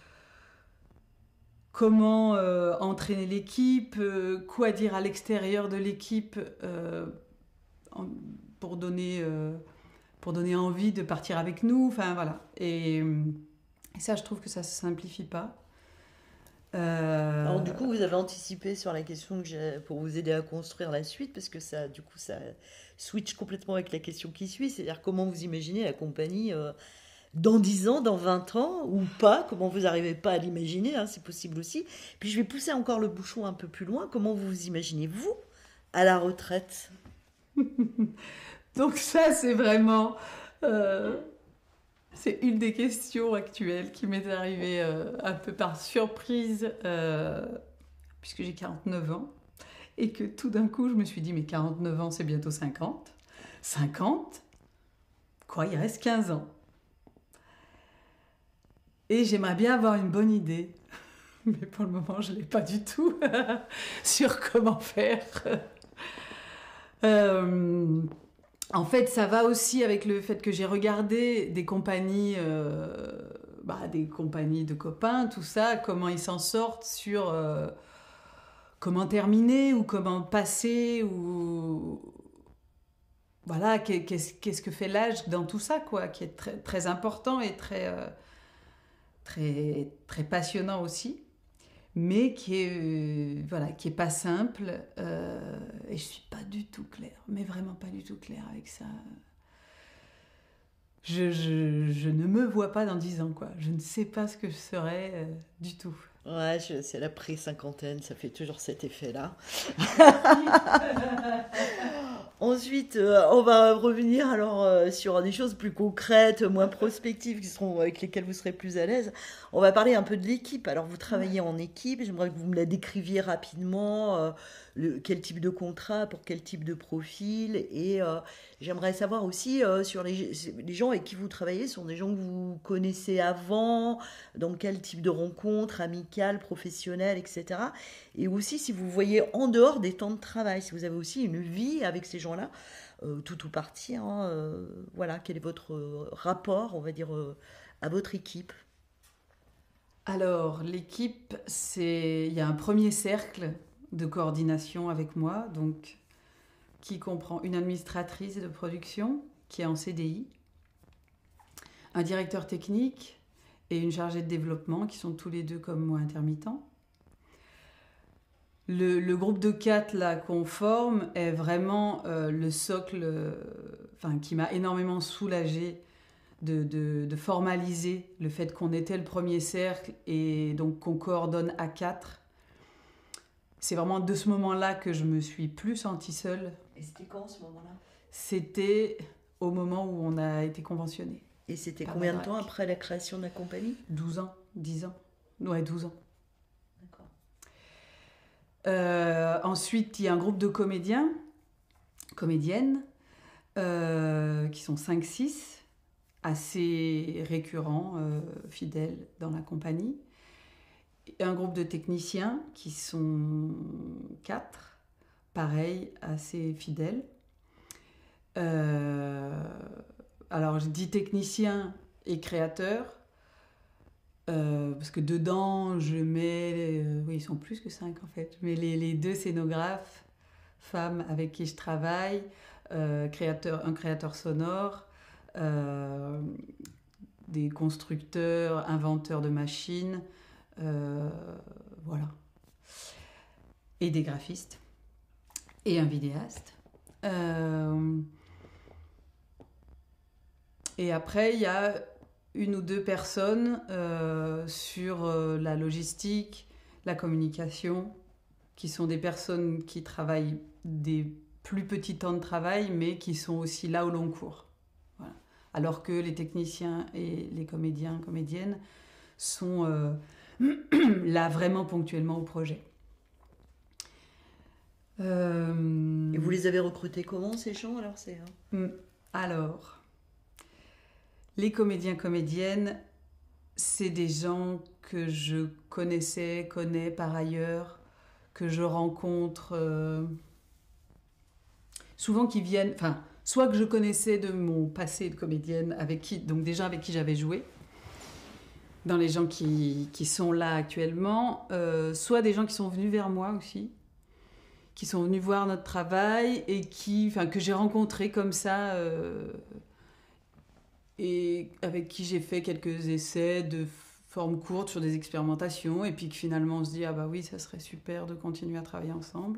comment euh, entraîner l'équipe, euh, quoi dire à l'extérieur de l'équipe euh, en, pour, donner, euh, pour donner envie de partir avec nous. Enfin, voilà. Et, et ça, je trouve que ça ne se simplifie pas. Euh... Alors du coup, vous avez anticipé sur la question que j'ai pour vous aider à construire la suite, parce que ça, du coup, ça switch complètement avec la question qui suit, c'est-à-dire comment vous imaginez la compagnie euh, dans dix ans, dans vingt ans, ou pas, comment vous n'arrivez pas à l'imaginer, hein, c'est possible aussi. Puis je vais pousser encore le bouchon un peu plus loin, comment vous vous imaginez, vous, à la retraite? Donc ça, c'est vraiment... Euh... C'est une des questions actuelles qui m'est arrivée euh, un peu par surprise, euh, puisque j'ai quarante-neuf ans, et que tout d'un coup, je me suis dit, mais quarante-neuf ans, c'est bientôt cinquante. cinquante? Quoi, il reste quinze ans. Et j'aimerais bien avoir une bonne idée, mais pour le moment, je ne l'ai pas du tout, sur comment faire. euh... En fait, ça va aussi avec le fait que j'ai regardé des compagnies, euh, bah, des compagnies de copains, tout ça, comment ils s'en sortent sur euh, comment terminer ou comment passer ou voilà, qu'est-ce, qu'est-ce que fait l'âge dans tout ça, quoi, qui est très, très important et très, euh, très, très passionnant aussi, mais qui est, euh, voilà, qui est pas simple, euh, et je suis pas du tout claire, mais vraiment pas du tout claire avec ça. Je, je, je ne me vois pas dans dix ans, quoi. Je ne sais pas ce que je serais euh, du tout. Ouais, je, c'est la pré-cinquantaine, ça fait toujours cet effet-là. Ensuite, euh, on va revenir alors euh, sur des choses plus concrètes, moins prospectives, qui seront, avec lesquelles vous serez plus à l'aise. On va parler un peu de l'équipe. Alors, vous travaillez en équipe. J'aimerais que vous me la décriviez rapidement. Euh, le- quel type de contrat, pour quel type de profil. Et euh, j'aimerais savoir aussi euh, sur les, les gens avec qui vous travaillez, sont des gens que vous connaissez avant, dans quel type de rencontre, amicale, professionnelle, et cetera. Et aussi si vous voyez en dehors des temps de travail, si vous avez aussi une vie avec ces gens-là, euh, tout ou partie, hein, euh, voilà, quel est votre euh, rapport, on va dire, euh, à votre équipe. Alors, l'équipe, c'est... il y a un premier cercle de coordination avec moi, donc qui comprend une administratrice de production qui est en C D I, un directeur technique et une chargée de développement qui sont tous les deux comme moi intermittents. Le, le groupe de quatre là qu'on forme est vraiment euh, le socle, euh, enfin, qui m'a énormément soulagée de, de, de formaliser le fait qu'on était le premier cercle et donc qu'on coordonne à quatre. C'est vraiment de ce moment-là que je me suis plus sentie seule. Et c'était quand ce moment-là? C'était au moment où on a été conventionné. Et c'était Par combien de Madrac. temps après la création de la compagnie? douze ans, dix ans. Ouais, douze ans. D'accord. Euh, ensuite, il y a un groupe de comédiens, comédiennes, euh, qui sont cinq six, assez récurrents, euh, fidèles dans la compagnie. Et un groupe de techniciens qui sont quatre, pareil, assez fidèles. Euh, alors, je dis techniciens et créateurs, euh, parce que dedans, je mets... euh, oui, ils sont plus que cinq en fait. Je mets les, les deux scénographes, femmes avec qui je travaille, euh, créateur, un créateur sonore, euh, des constructeurs, inventeurs de machines, euh, voilà. Et des graphistes. Et un vidéaste. Euh, et après, il y a une ou deux personnes euh, sur euh, la logistique, la communication, qui sont des personnes qui travaillent des plus petits temps de travail, mais qui sont aussi là au long cours. Voilà. Alors que les techniciens et les comédiens, comédiennes sont euh, là vraiment ponctuellement au projet. Euh... Et vous les avez recrutés comment, ces gens, alors c'est, hein Alors, les comédiens, comédiennes, c'est des gens que je connaissais, connais par ailleurs, que je rencontre euh, souvent qui viennent, enfin, soit que je connaissais de mon passé de comédienne, avec qui, donc des gens avec qui j'avais joué, dans les gens qui, qui sont là actuellement, euh, soit des gens qui sont venus vers moi aussi, qui sont venus voir notre travail et qui, enfin, que j'ai rencontrés comme ça, euh, et avec qui j'ai fait quelques essais de forme courte sur des expérimentations, et puis que finalement on se dit ah bah oui, ça serait super de continuer à travailler ensemble.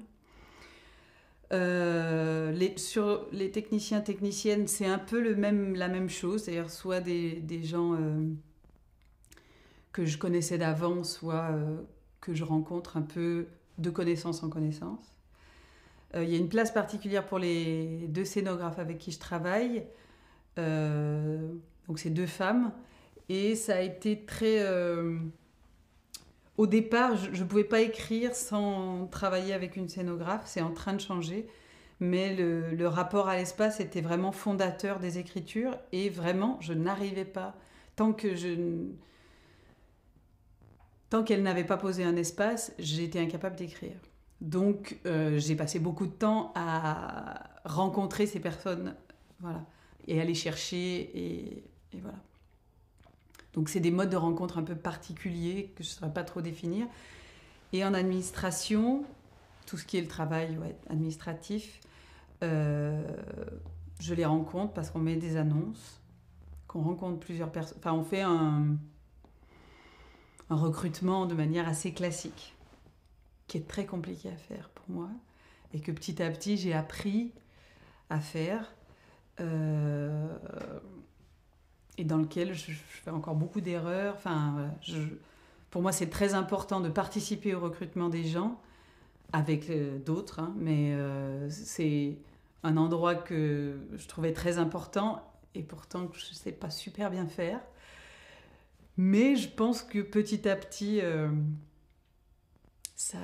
Euh, les, sur les techniciens, techniciennes, c'est un peu le même, la même chose, c'est-à-dire soit des, des gens euh, que je connaissais d'avant, soit euh, que je rencontre un peu de connaissance en connaissance. Euh, il y a une place particulière pour les deux scénographes avec qui je travaille, euh, donc c'est deux femmes, et ça a été très... Euh, au départ, je ne pouvais pas écrire sans travailler avec une scénographe, c'est en train de changer, mais le, le rapport à l'espace était vraiment fondateur des écritures, et vraiment, je n'arrivais pas, tant que je... Tant qu'elle n'avait pas posé un espace, j'étais incapable d'écrire. Donc, euh, j'ai passé beaucoup de temps à rencontrer ces personnes, voilà, et à les chercher, et, et voilà. Donc, c'est des modes de rencontre un peu particuliers que je ne saurais pas trop définir. Et en administration, tout ce qui est le travail ouais, administratif, euh, je les rencontre parce qu'on met des annonces, qu'on rencontre plusieurs personnes. Enfin, on fait un, un recrutement de manière assez classique, qui est très compliqué à faire pour moi, et que petit à petit, j'ai appris à faire. Euh, et dans lequel je, je fais encore beaucoup d'erreurs. Enfin, voilà, je, pour moi, c'est très important de participer au recrutement des gens avec euh, d'autres, hein, mais euh, c'est un endroit que je trouvais très important et pourtant je ne sais pas super bien faire. Mais je pense que petit à petit, euh, ça,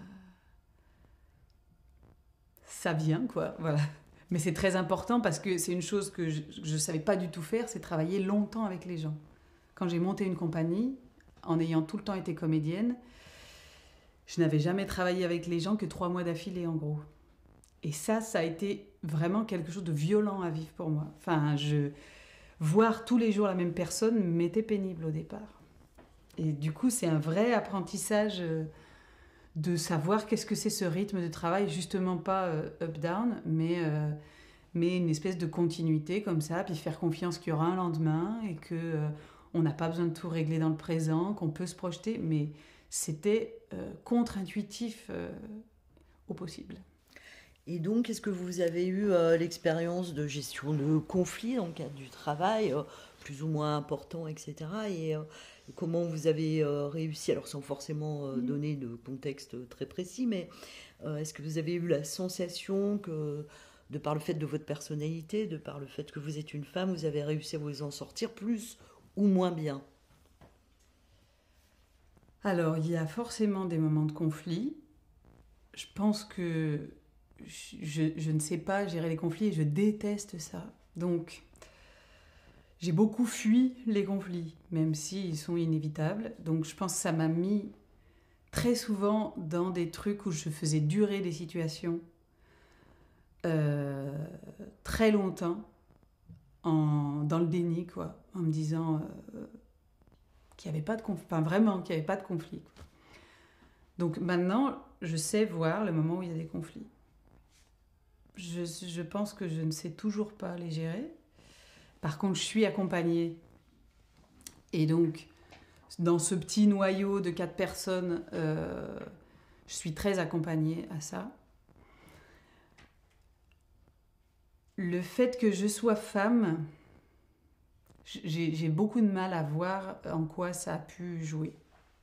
ça vient, quoi. Voilà. Mais c'est très important parce que c'est une chose que je ne savais pas du tout faire, c'est travailler longtemps avec les gens. Quand j'ai monté une compagnie, en ayant tout le temps été comédienne, je n'avais jamais travaillé avec les gens que trois mois d'affilée, en gros. Et ça, ça a été vraiment quelque chose de violent à vivre pour moi. Enfin, je... voir tous les jours la même personne m'était pénible au départ. Et du coup, c'est un vrai apprentissage de savoir qu'est-ce que c'est ce rythme de travail, justement pas euh, up-down, mais, euh, mais une espèce de continuité comme ça, puis faire confiance qu'il y aura un lendemain et qu'on euh, n'a pas besoin de tout régler dans le présent, qu'on peut se projeter. Mais c'était euh, contre-intuitif euh, au possible. Et donc, est-ce que vous avez eu euh, l'expérience de gestion de conflits dans le cadre du travail, euh, plus ou moins important, et cetera. Et euh, comment vous avez euh, réussi, alors sans forcément euh, donner de contexte très précis, mais euh, est-ce que vous avez eu la sensation que, de par le fait de votre personnalité, de par le fait que vous êtes une femme, vous avez réussi à vous en sortir plus ou moins bien? Alors, il y a forcément des moments de conflit. Je pense que je, je ne sais pas gérer les conflits et je déteste ça. Donc, j'ai beaucoup fui les conflits, même s'ils sont inévitables. Donc, je pense que ça m'a mis très souvent dans des trucs où je faisais durer des situations euh, très longtemps, en, dans le déni, quoi, en me disant euh, qu'il n'y avait pas de conflit, enfin vraiment qu'il n'y avait pas de conflit, quoi. Donc maintenant, je sais voir le moment où il y a des conflits. Je, je pense que je ne sais toujours pas les gérer. Par contre, je suis accompagnée. Et donc, dans ce petit noyau de quatre personnes, euh, je suis très accompagnée à ça. Le fait que je sois femme, j'ai, j'ai beaucoup de mal à voir en quoi ça a pu jouer.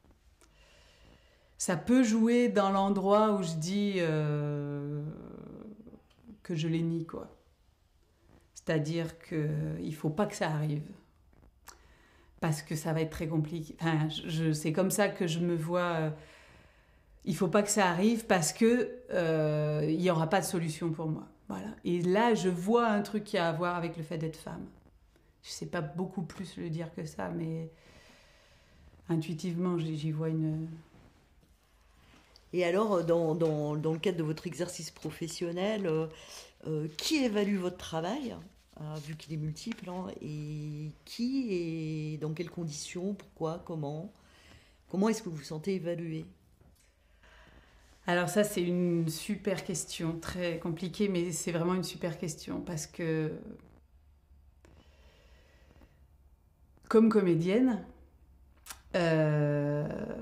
Ça peut jouer dans l'endroit où je dis euh, que je les nie, quoi. C'est-à-dire qu'il ne faut pas que ça arrive. Parce que ça va être très compliqué. Enfin, je, c'est comme ça que je me vois. Euh, il ne faut pas que ça arrive parce qu'il euh, n'y aura pas de solution pour moi. Voilà. Et là, je vois un truc qui a à voir avec le fait d'être femme. Je ne sais pas beaucoup plus le dire que ça, mais intuitivement, j'y, j'y vois une... Et alors, dans, dans, dans le cadre de votre exercice professionnel, euh, euh, qui évalue votre travail, euh, vu qu'il est multiple, hein, et qui et dans quelles conditions, pourquoi, comment Comment est-ce que vous vous sentez évalué? Alors ça, c'est une super question, très compliquée, mais c'est vraiment une super question, parce que comme comédienne, euh,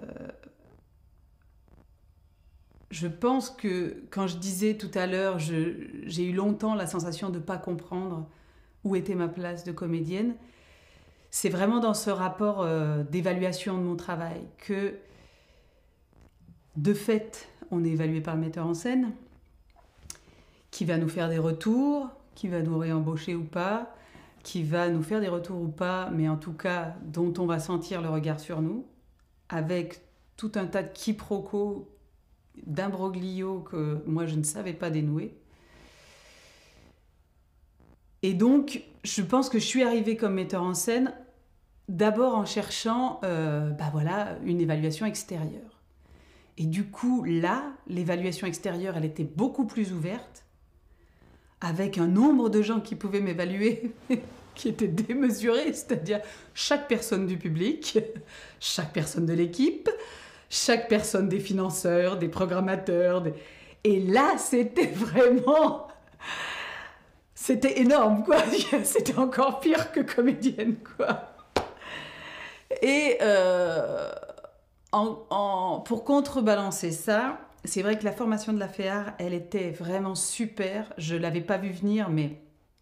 je pense que quand je disais tout à l'heure, je, j'ai eu longtemps la sensation de ne pas comprendre où était ma place de comédienne, c'est vraiment dans ce rapport euh, d'évaluation de mon travail que, de fait, on est évalué par le metteur en scène, qui va nous faire des retours, qui va nous réembaucher ou pas, qui va nous faire des retours ou pas, mais en tout cas, dont on va sentir le regard sur nous, avec tout un tas de quiproquos, d'imbroglios que moi je ne savais pas dénouer. Et donc, je pense que je suis arrivée comme metteur en scène d'abord en cherchant euh, bah voilà, une évaluation extérieure. Et du coup, là, l'évaluation extérieure, elle était beaucoup plus ouverte, avec un nombre de gens qui pouvaient m'évaluer qui était démesuré, c'est-à-dire chaque personne du public, chaque personne de l'équipe, chaque personne des financeurs, des programmateurs. Des... Et là, c'était vraiment... C'était énorme, quoi. C'était encore pire que comédienne, quoi. Et euh, en, en, pour contrebalancer ça, c'est vrai que la formation de la Féar, elle était vraiment super. Je ne l'avais pas vue venir, mais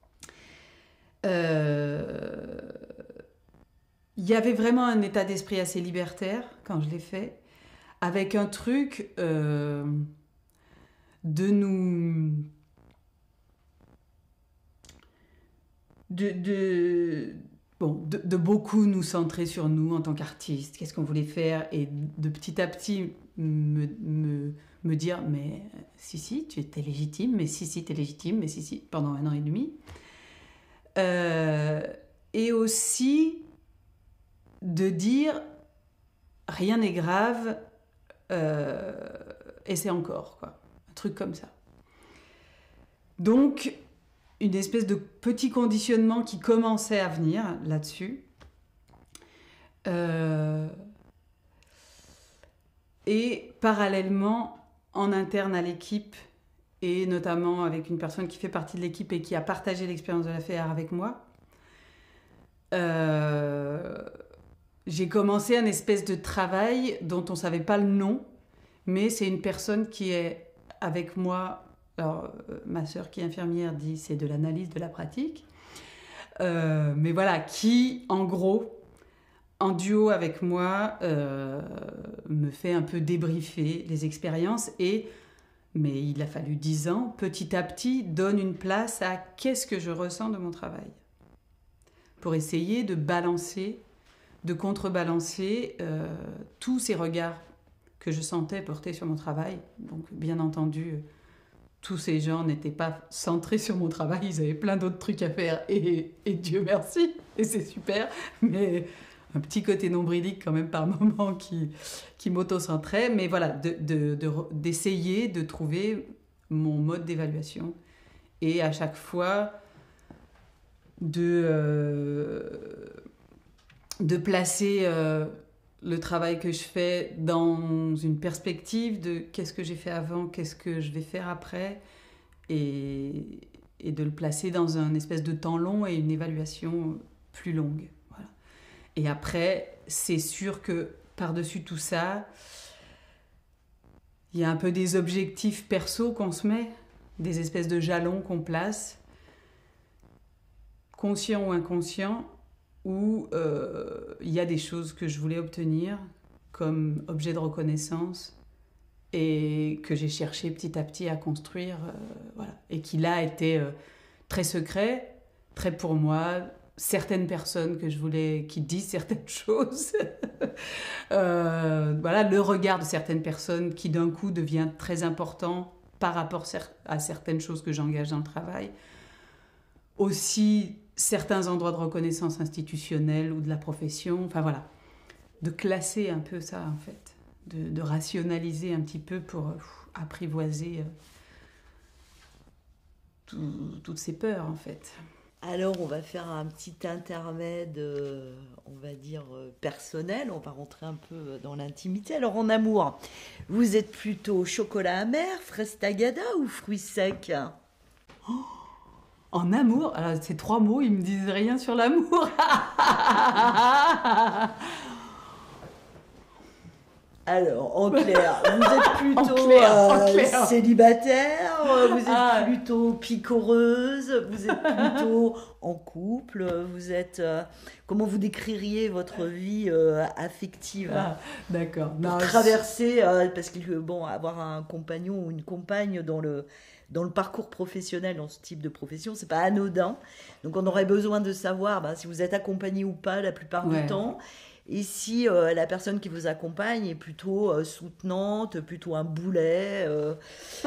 euh, il y avait vraiment un état d'esprit assez libertaire quand je l'ai fait, avec un truc euh, de nous... de, de, bon, de, de beaucoup nous centrer sur nous en tant qu'artistes, qu'est-ce qu'on voulait faire, et de petit à petit me, me, me dire, mais si, si, tu étais légitime, mais si, si, tu es légitime, mais si, si, pendant un an et demi. Euh, et aussi de dire, rien n'est grave, euh, essaie encore, quoi. Un truc comme ça. Donc, une espèce de petit conditionnement qui commençait à venir là-dessus. Euh, et parallèlement, en interne à l'équipe, et notamment avec une personne qui fait partie de l'équipe et qui a partagé l'expérience de la F E A R avec moi, euh, j'ai commencé un espèce de travail dont on ne savait pas le nom, mais c'est une personne qui est avec moi. Alors, euh, ma sœur qui est infirmière dit c'est de l'analyse de la pratique. Euh, mais voilà, qui, en gros, en duo avec moi, euh, me fait un peu débriefer les expériences et, mais il a fallu dix ans, petit à petit, donne une place à qu'est-ce que je ressens de mon travail. Pour essayer de balancer, de contrebalancer euh, tous ces regards que je sentais porter sur mon travail. Donc, bien entendu, tous ces gens n'étaient pas centrés sur mon travail, ils avaient plein d'autres trucs à faire, et, et Dieu merci, et c'est super, mais un petit côté nombrilique quand même par moment qui, qui m'auto-centrait, mais voilà, de, de, de, d'essayer de trouver mon mode d'évaluation, et à chaque fois de, euh, de placer euh, le travail que je fais dans une perspective de qu'est-ce que j'ai fait avant, qu'est-ce que je vais faire après, et, et de le placer dans un espèce de temps long et une évaluation plus longue. Voilà. Et après, c'est sûr que par-dessus tout ça, il y a un peu des objectifs perso qu'on se met, des espèces de jalons qu'on place, conscients ou inconscients, où euh, il y a des choses que je voulais obtenir comme objet de reconnaissance et que j'ai cherché petit à petit à construire, euh, voilà. Et qui là étaient euh, très secrets, très pour moi, certaines personnes que je voulais, qui disent certaines choses, euh, voilà, le regard de certaines personnes qui d'un coup devient très important par rapport à certaines choses que j'engage dans le travail. Aussi certains endroits de reconnaissance institutionnelle ou de la profession, enfin voilà, de classer un peu ça en fait, de, de rationaliser un petit peu pour euh, apprivoiser euh, tout, toutes ces peurs en fait. Alors on va faire un petit intermède, euh, on va dire euh, personnel, on va rentrer un peu dans l'intimité. Alors en amour, vous êtes plutôt chocolat amer, fraise tagada ou fruits secs? Oh, en amour, alors ces trois mots, ils me disent rien sur l'amour. Alors, en clair, vous êtes plutôt clair, euh, clair. célibataire, vous êtes Ah. plutôt picoreuse, vous êtes plutôt en couple, vous êtes... Euh, comment vous décririez votre vie euh, affective? Ah, d'accord. Pour Non, traverser, euh, parce que bon, avoir un compagnon ou une compagne dans le, dans le parcours professionnel, dans ce type de profession, c'est pas anodin. Donc on aurait besoin de savoir ben, si vous êtes accompagné ou pas la plupart Ouais. du temps. Et si euh, la personne qui vous accompagne est plutôt euh, soutenante, plutôt un boulet, euh...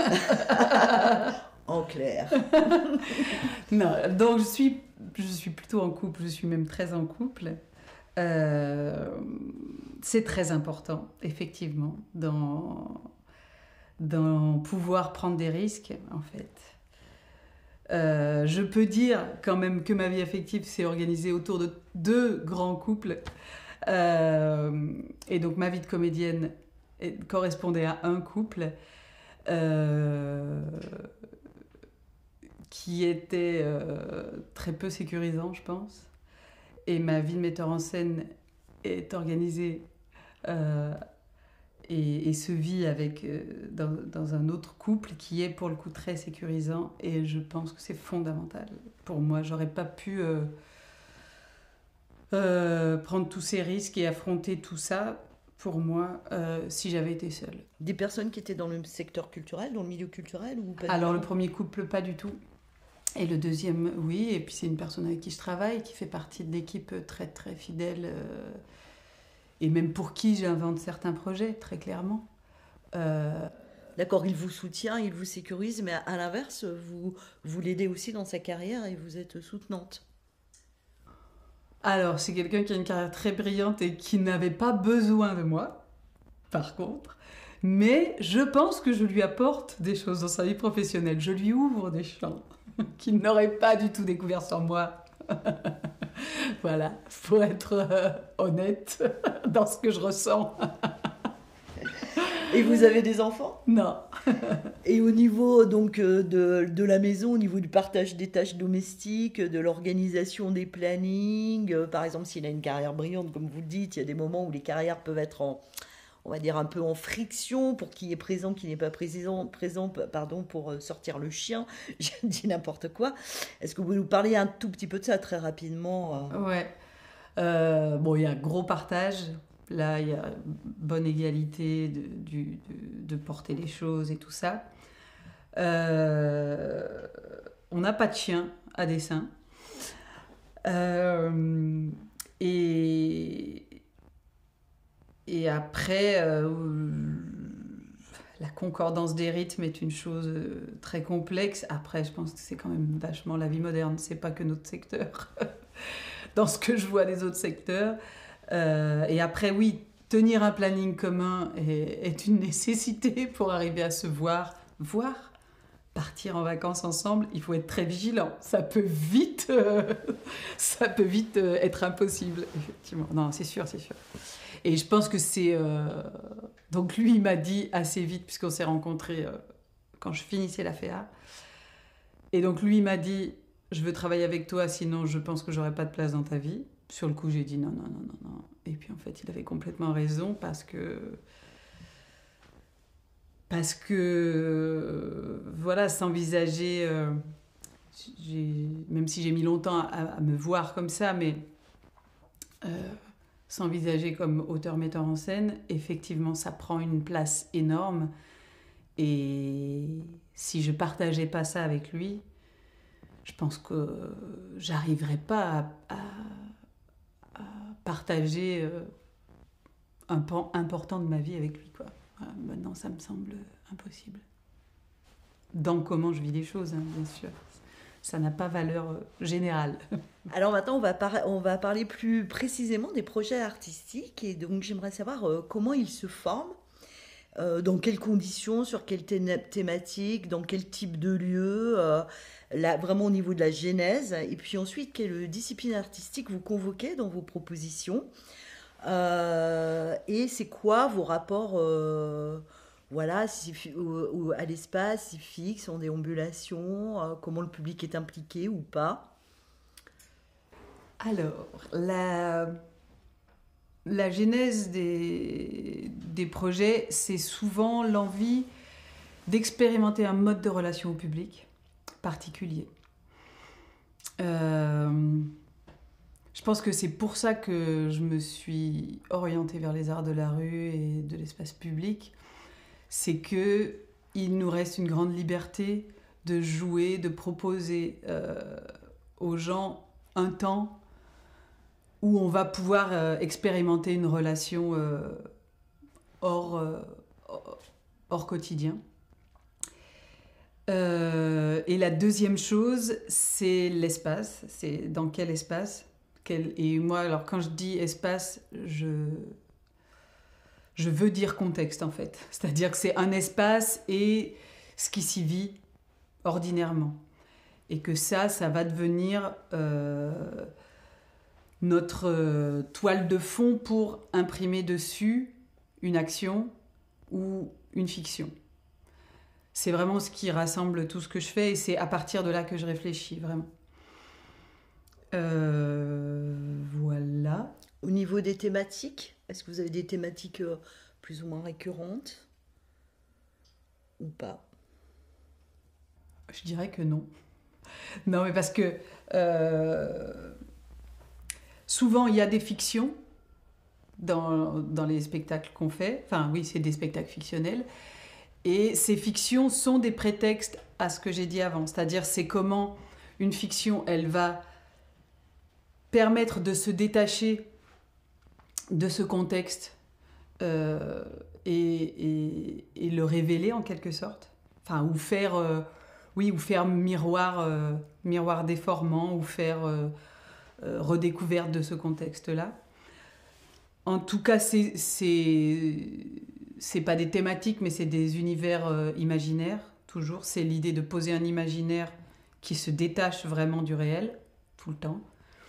en clair. Non, donc je suis, je suis plutôt en couple, je suis même très en couple. Euh, c'est très important, effectivement, dans, dans pouvoir prendre des risques, en fait. Euh, je peux dire quand même que ma vie affective s'est organisée autour de deux grands couples. Euh, et donc ma vie de comédienne correspondait à un couple euh, qui était euh, très peu sécurisant, je pense. Et ma vie de metteur en scène est organisée euh, et, et se vit avec, euh, dans, dans un autre couple qui est pour le coup très sécurisant. Et je pense que c'est fondamental. Pour moi, j'aurais pas pu... Euh, Euh, prendre tous ces risques et affronter tout ça, pour moi, euh, si j'avais été seule. Des personnes qui étaient dans le secteur culturel, dans le milieu culturel ou pas? Alors, le premier couple, pas du tout. Et le deuxième, oui, et puis c'est une personne avec qui je travaille, qui fait partie de l'équipe très très fidèle, euh, et même pour qui j'invente certains projets, très clairement. Euh, D'accord, il vous soutient, il vous sécurise, mais à l'inverse, vous, vous l'aidez aussi dans sa carrière et vous êtes soutenante. Alors, c'est quelqu'un qui a une carrière très brillante et qui n'avait pas besoin de moi, par contre. Mais je pense que je lui apporte des choses dans sa vie professionnelle. Je lui ouvre des champs qu'il n'aurait pas du tout découvert sans moi. Voilà, faut être euh, honnête dans ce que je ressens. Et vous avez des enfants? Non. Et au niveau donc euh, de, de la maison, au niveau du partage des tâches domestiques, de l'organisation des plannings, euh, par exemple s'il a une carrière brillante, comme vous le dites, il y a des moments où les carrières peuvent être en, on va dire un peu en friction pour qui est présent, qui n'est pas présent, présent pardon, pour euh, sortir le chien, j'ai dit n'importe quoi. Est-ce que vous pouvez nous parler un tout petit peu de ça très rapidement? euh Ouais. Euh, bon, il y a un gros partage. Là, il y a bonne égalité de, du, de, de porter les choses et tout ça. Euh, on n'a pas de chien à dessin. Euh, et, et après, euh, la concordance des rythmes est une chose très complexe. Après, je pense que c'est quand même vachement la vie moderne. C'est pas que notre secteur. Dans ce que je vois des autres secteurs. Euh, et après, oui, tenir un planning commun est, est une nécessité pour arriver à se voir, voir, partir en vacances ensemble. Il faut être très vigilant. Ça peut vite, euh, ça peut vite euh, être impossible, effectivement. Non, c'est sûr, c'est sûr. Et je pense que c'est... Euh... Donc lui, il m'a dit assez vite, puisqu'on s'est rencontrés euh, quand je finissais la F E A. Et donc lui, il m'a dit, je veux travailler avec toi, sinon je pense que j'aurai pas de place dans ta vie. Sur le coup, j'ai dit non, non, non, non, non. Et puis, en fait, il avait complètement raison parce que... Parce que, voilà, s'envisager... Euh, j'ai, même si j'ai mis longtemps à, à me voir comme ça, mais euh, s'envisager comme auteur-metteur en scène, effectivement, ça prend une place énorme. Et si je partageais pas ça avec lui, je pense que j'arriverais pas à... à partager euh, un pan important de ma vie avec lui, quoi. Voilà, maintenant, ça me semble impossible. Dans comment je vis les choses, hein, bien sûr. Ça n'a pas valeur euh, générale. Alors maintenant, on va, par- on va parler plus précisément des projets artistiques. Et donc, j'aimerais savoir euh, comment ils se forment, euh, dans quelles conditions, sur quelle thé- thématique, dans quel type de lieu, euh, là, vraiment au niveau de la genèse. Et puis ensuite, quelle discipline artistique vous convoquez dans vos propositions. Euh, et c'est quoi vos rapports euh, voilà, si, ou, ou à l'espace, si fixe, en déambulation, euh, comment le public est impliqué ou pas. Alors, la, la genèse des, des projets, c'est souvent l'envie d'expérimenter un mode de relation au public particulier. Euh, je pense que c'est pour ça que je me suis orientée vers les arts de la rue et de l'espace public. C'est qu'il nous reste une grande liberté de jouer, de proposer euh, aux gens un temps où on va pouvoir euh, expérimenter une relation euh, hors, euh, hors quotidien. Euh, et la deuxième chose, c'est l'espace. C'est dans quel espace quel... Et moi, alors quand je dis espace, je... je veux dire contexte en fait. C'est-à-dire que c'est un espace et ce qui s'y vit ordinairement. Et que ça, ça va devenir euh, notre euh, toile de fond pour imprimer dessus une action ou une fiction. C'est vraiment ce qui rassemble tout ce que je fais et c'est à partir de là que je réfléchis, vraiment. Euh, voilà. Au niveau des thématiques, est-ce que vous avez des thématiques euh, plus ou moins récurrentes ou pas? Je dirais que non. Non, mais parce que euh, souvent, il y a des fictions dans, dans les spectacles qu'on fait. Enfin, oui, c'est des spectacles fictionnels. Et ces fictions sont des prétextes à ce que j'ai dit avant. C'est-à-dire, c'est comment une fiction, elle va permettre de se détacher de ce contexte euh, et, et, et le révéler en quelque sorte, enfin, ou faire, euh, oui, ou faire miroir, euh, miroir déformant, ou faire euh, euh, redécouverte de ce contexte-là. En tout cas, c'est, c'est, c'est pas des thématiques, mais c'est des univers euh, imaginaires, toujours. C'est l'idée de poser un imaginaire qui se détache vraiment du réel, tout le temps.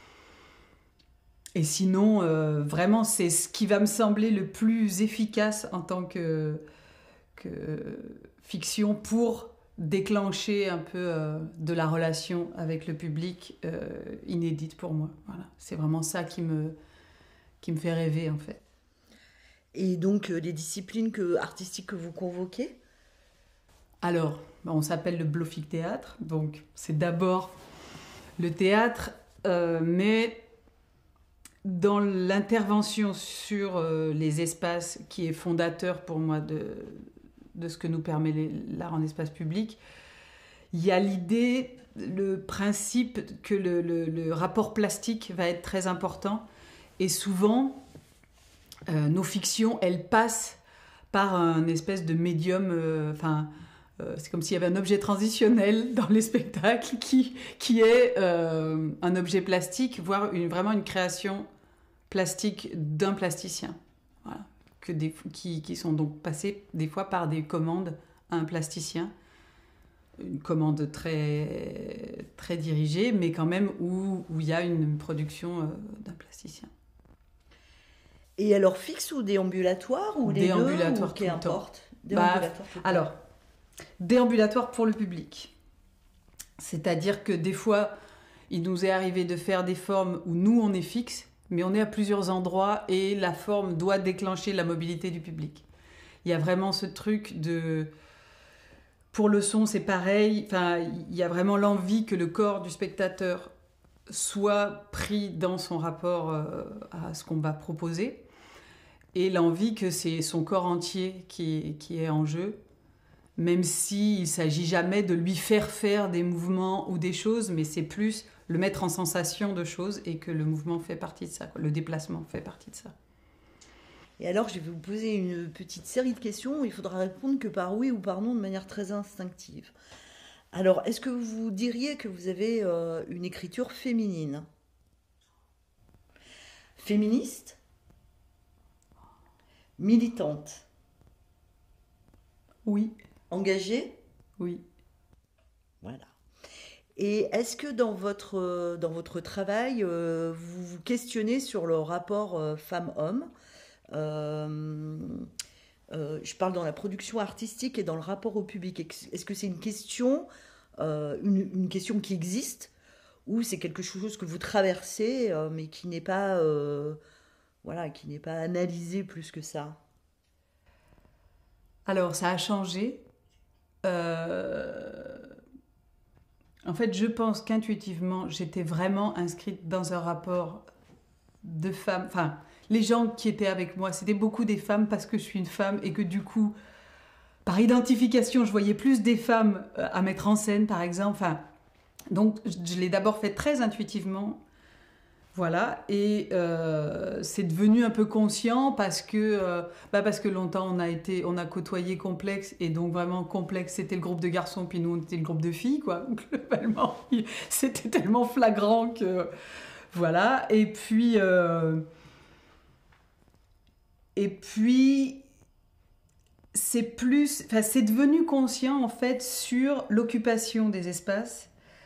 Et sinon, euh, vraiment, c'est ce qui va me sembler le plus efficace en tant que, que fiction pour déclencher un peu euh, de la relation avec le public euh, inédite pour moi. Voilà. C'est vraiment ça qui me, qui me fait rêver, en fait. Et donc, euh, les disciplines que, artistiques que vous convoquez? Alors, on s'appelle le Blofik Théâtre, donc c'est d'abord le théâtre, euh, mais dans l'intervention sur euh, les espaces, qui est fondateur pour moi de, de ce que nous permet les, l'art en espace public, il y a l'idée, le principe que le, le, le rapport plastique va être très important. Et souvent, euh, nos fictions, elles passent par un espèce de médium... Euh, enfin, euh, c'est comme s'il y avait un objet transitionnel dans les spectacles qui, qui est euh, un objet plastique, voire une, vraiment une création plastique d'un plasticien. Voilà. Que des, qui, qui sont donc passés des fois par des commandes à un plasticien. Une commande très, très dirigée, mais quand même où, où il y a une production euh, d'un plasticien. Et alors, fixe ou déambulatoire, ou les déambulatoire deux, ou qu'importe? Bah, alors, déambulatoire pour le public. C'est-à-dire que des fois, il nous est arrivé de faire des formes où nous, on est fixe, mais on est à plusieurs endroits et la forme doit déclencher la mobilité du public. Il y a vraiment ce truc de... Pour le son, c'est pareil. Enfin, il y a vraiment l'envie que le corps du spectateur soit pris dans son rapport euh, à ce qu'on va proposer, et l'envie que c'est son corps entier qui, qui est en jeu, même s'il ne s'agit jamais de lui faire faire des mouvements ou des choses, mais c'est plus le mettre en sensation de choses, et que le mouvement fait partie de ça, quoi. Le déplacement fait partie de ça. Et alors, je vais vous poser une petite série de questions où il faudra répondre que par oui ou par non de manière très instinctive. Alors, est-ce que vous diriez que vous avez euh, une écriture féminine? Féministe? Militante? Oui. Engagée? Oui. Voilà. Et est-ce que dans votre, dans votre travail, euh, vous vous questionnez sur le rapport euh, femme-homme? Euh, euh, je parle dans la production artistique et dans le rapport au public. Est-ce que c'est une question, euh, une, une question qui existe, ou c'est quelque chose que vous traversez, euh, mais qui n'est pas, euh, voilà, qui n'est pas analysé plus que ça? Alors, ça a changé. Euh... En fait, je pense qu'intuitivement, j'étais vraiment inscrite dans un rapport de femme. Enfin, les gens qui étaient avec moi, c'était beaucoup des femmes parce que je suis une femme, et que du coup, par identification, je voyais plus des femmes à mettre en scène, par exemple. Enfin, donc, je l'ai d'abord fait très intuitivement. Voilà, et euh, c'est devenu un peu conscient parce que, euh, bah parce que longtemps on a, été, on a côtoyé Complexe, et donc vraiment Complexe c'était le groupe de garçons, puis nous on était le groupe de filles, quoi. Globalement, c'était tellement flagrant que... Voilà, et puis... Euh, et puis... C'est plus... Enfin, c'est devenu conscient, en fait, sur l'occupation des espaces.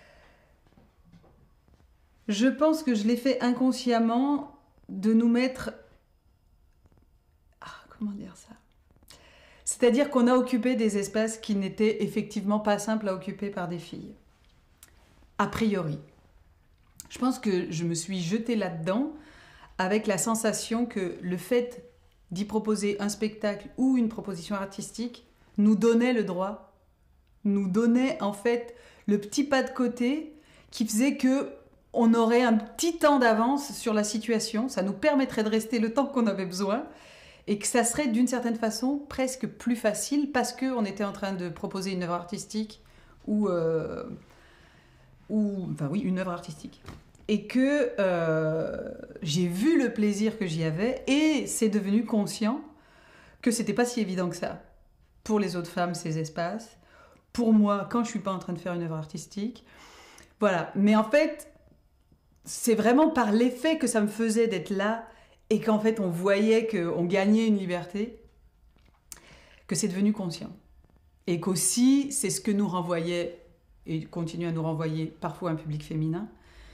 Je pense que je l'ai fait inconsciemment, de nous mettre... Ah, comment dire ça? C'est-à-dire qu'on a occupé des espaces qui n'étaient effectivement pas simples à occuper par des filles. A priori. Je pense que je me suis jetée là-dedans avec la sensation que le fait d'y proposer un spectacle ou une proposition artistique nous donnait le droit, nous donnait en fait le petit pas de côté qui faisait que on aurait un petit temps d'avance sur la situation, ça nous permettrait de rester le temps qu'on avait besoin, et que ça serait d'une certaine façon presque plus facile parce qu'on était en train de proposer une œuvre artistique ou, euh, ou enfin oui, une œuvre artistique. Et que euh, j'ai vu le plaisir que j'y avais et c'est devenu conscient que c'était pas si évident que ça. Pour les autres femmes, ces espaces. Pour moi, quand je suis pas en train de faire une œuvre artistique. Voilà. Mais en fait, c'est vraiment par l'effet que ça me faisait d'être là et qu'en fait, on voyait qu'on gagnait une liberté que c'est devenu conscient. Et qu'aussi, c'est ce que nous renvoyait et continue à nous renvoyer parfois un public féminin.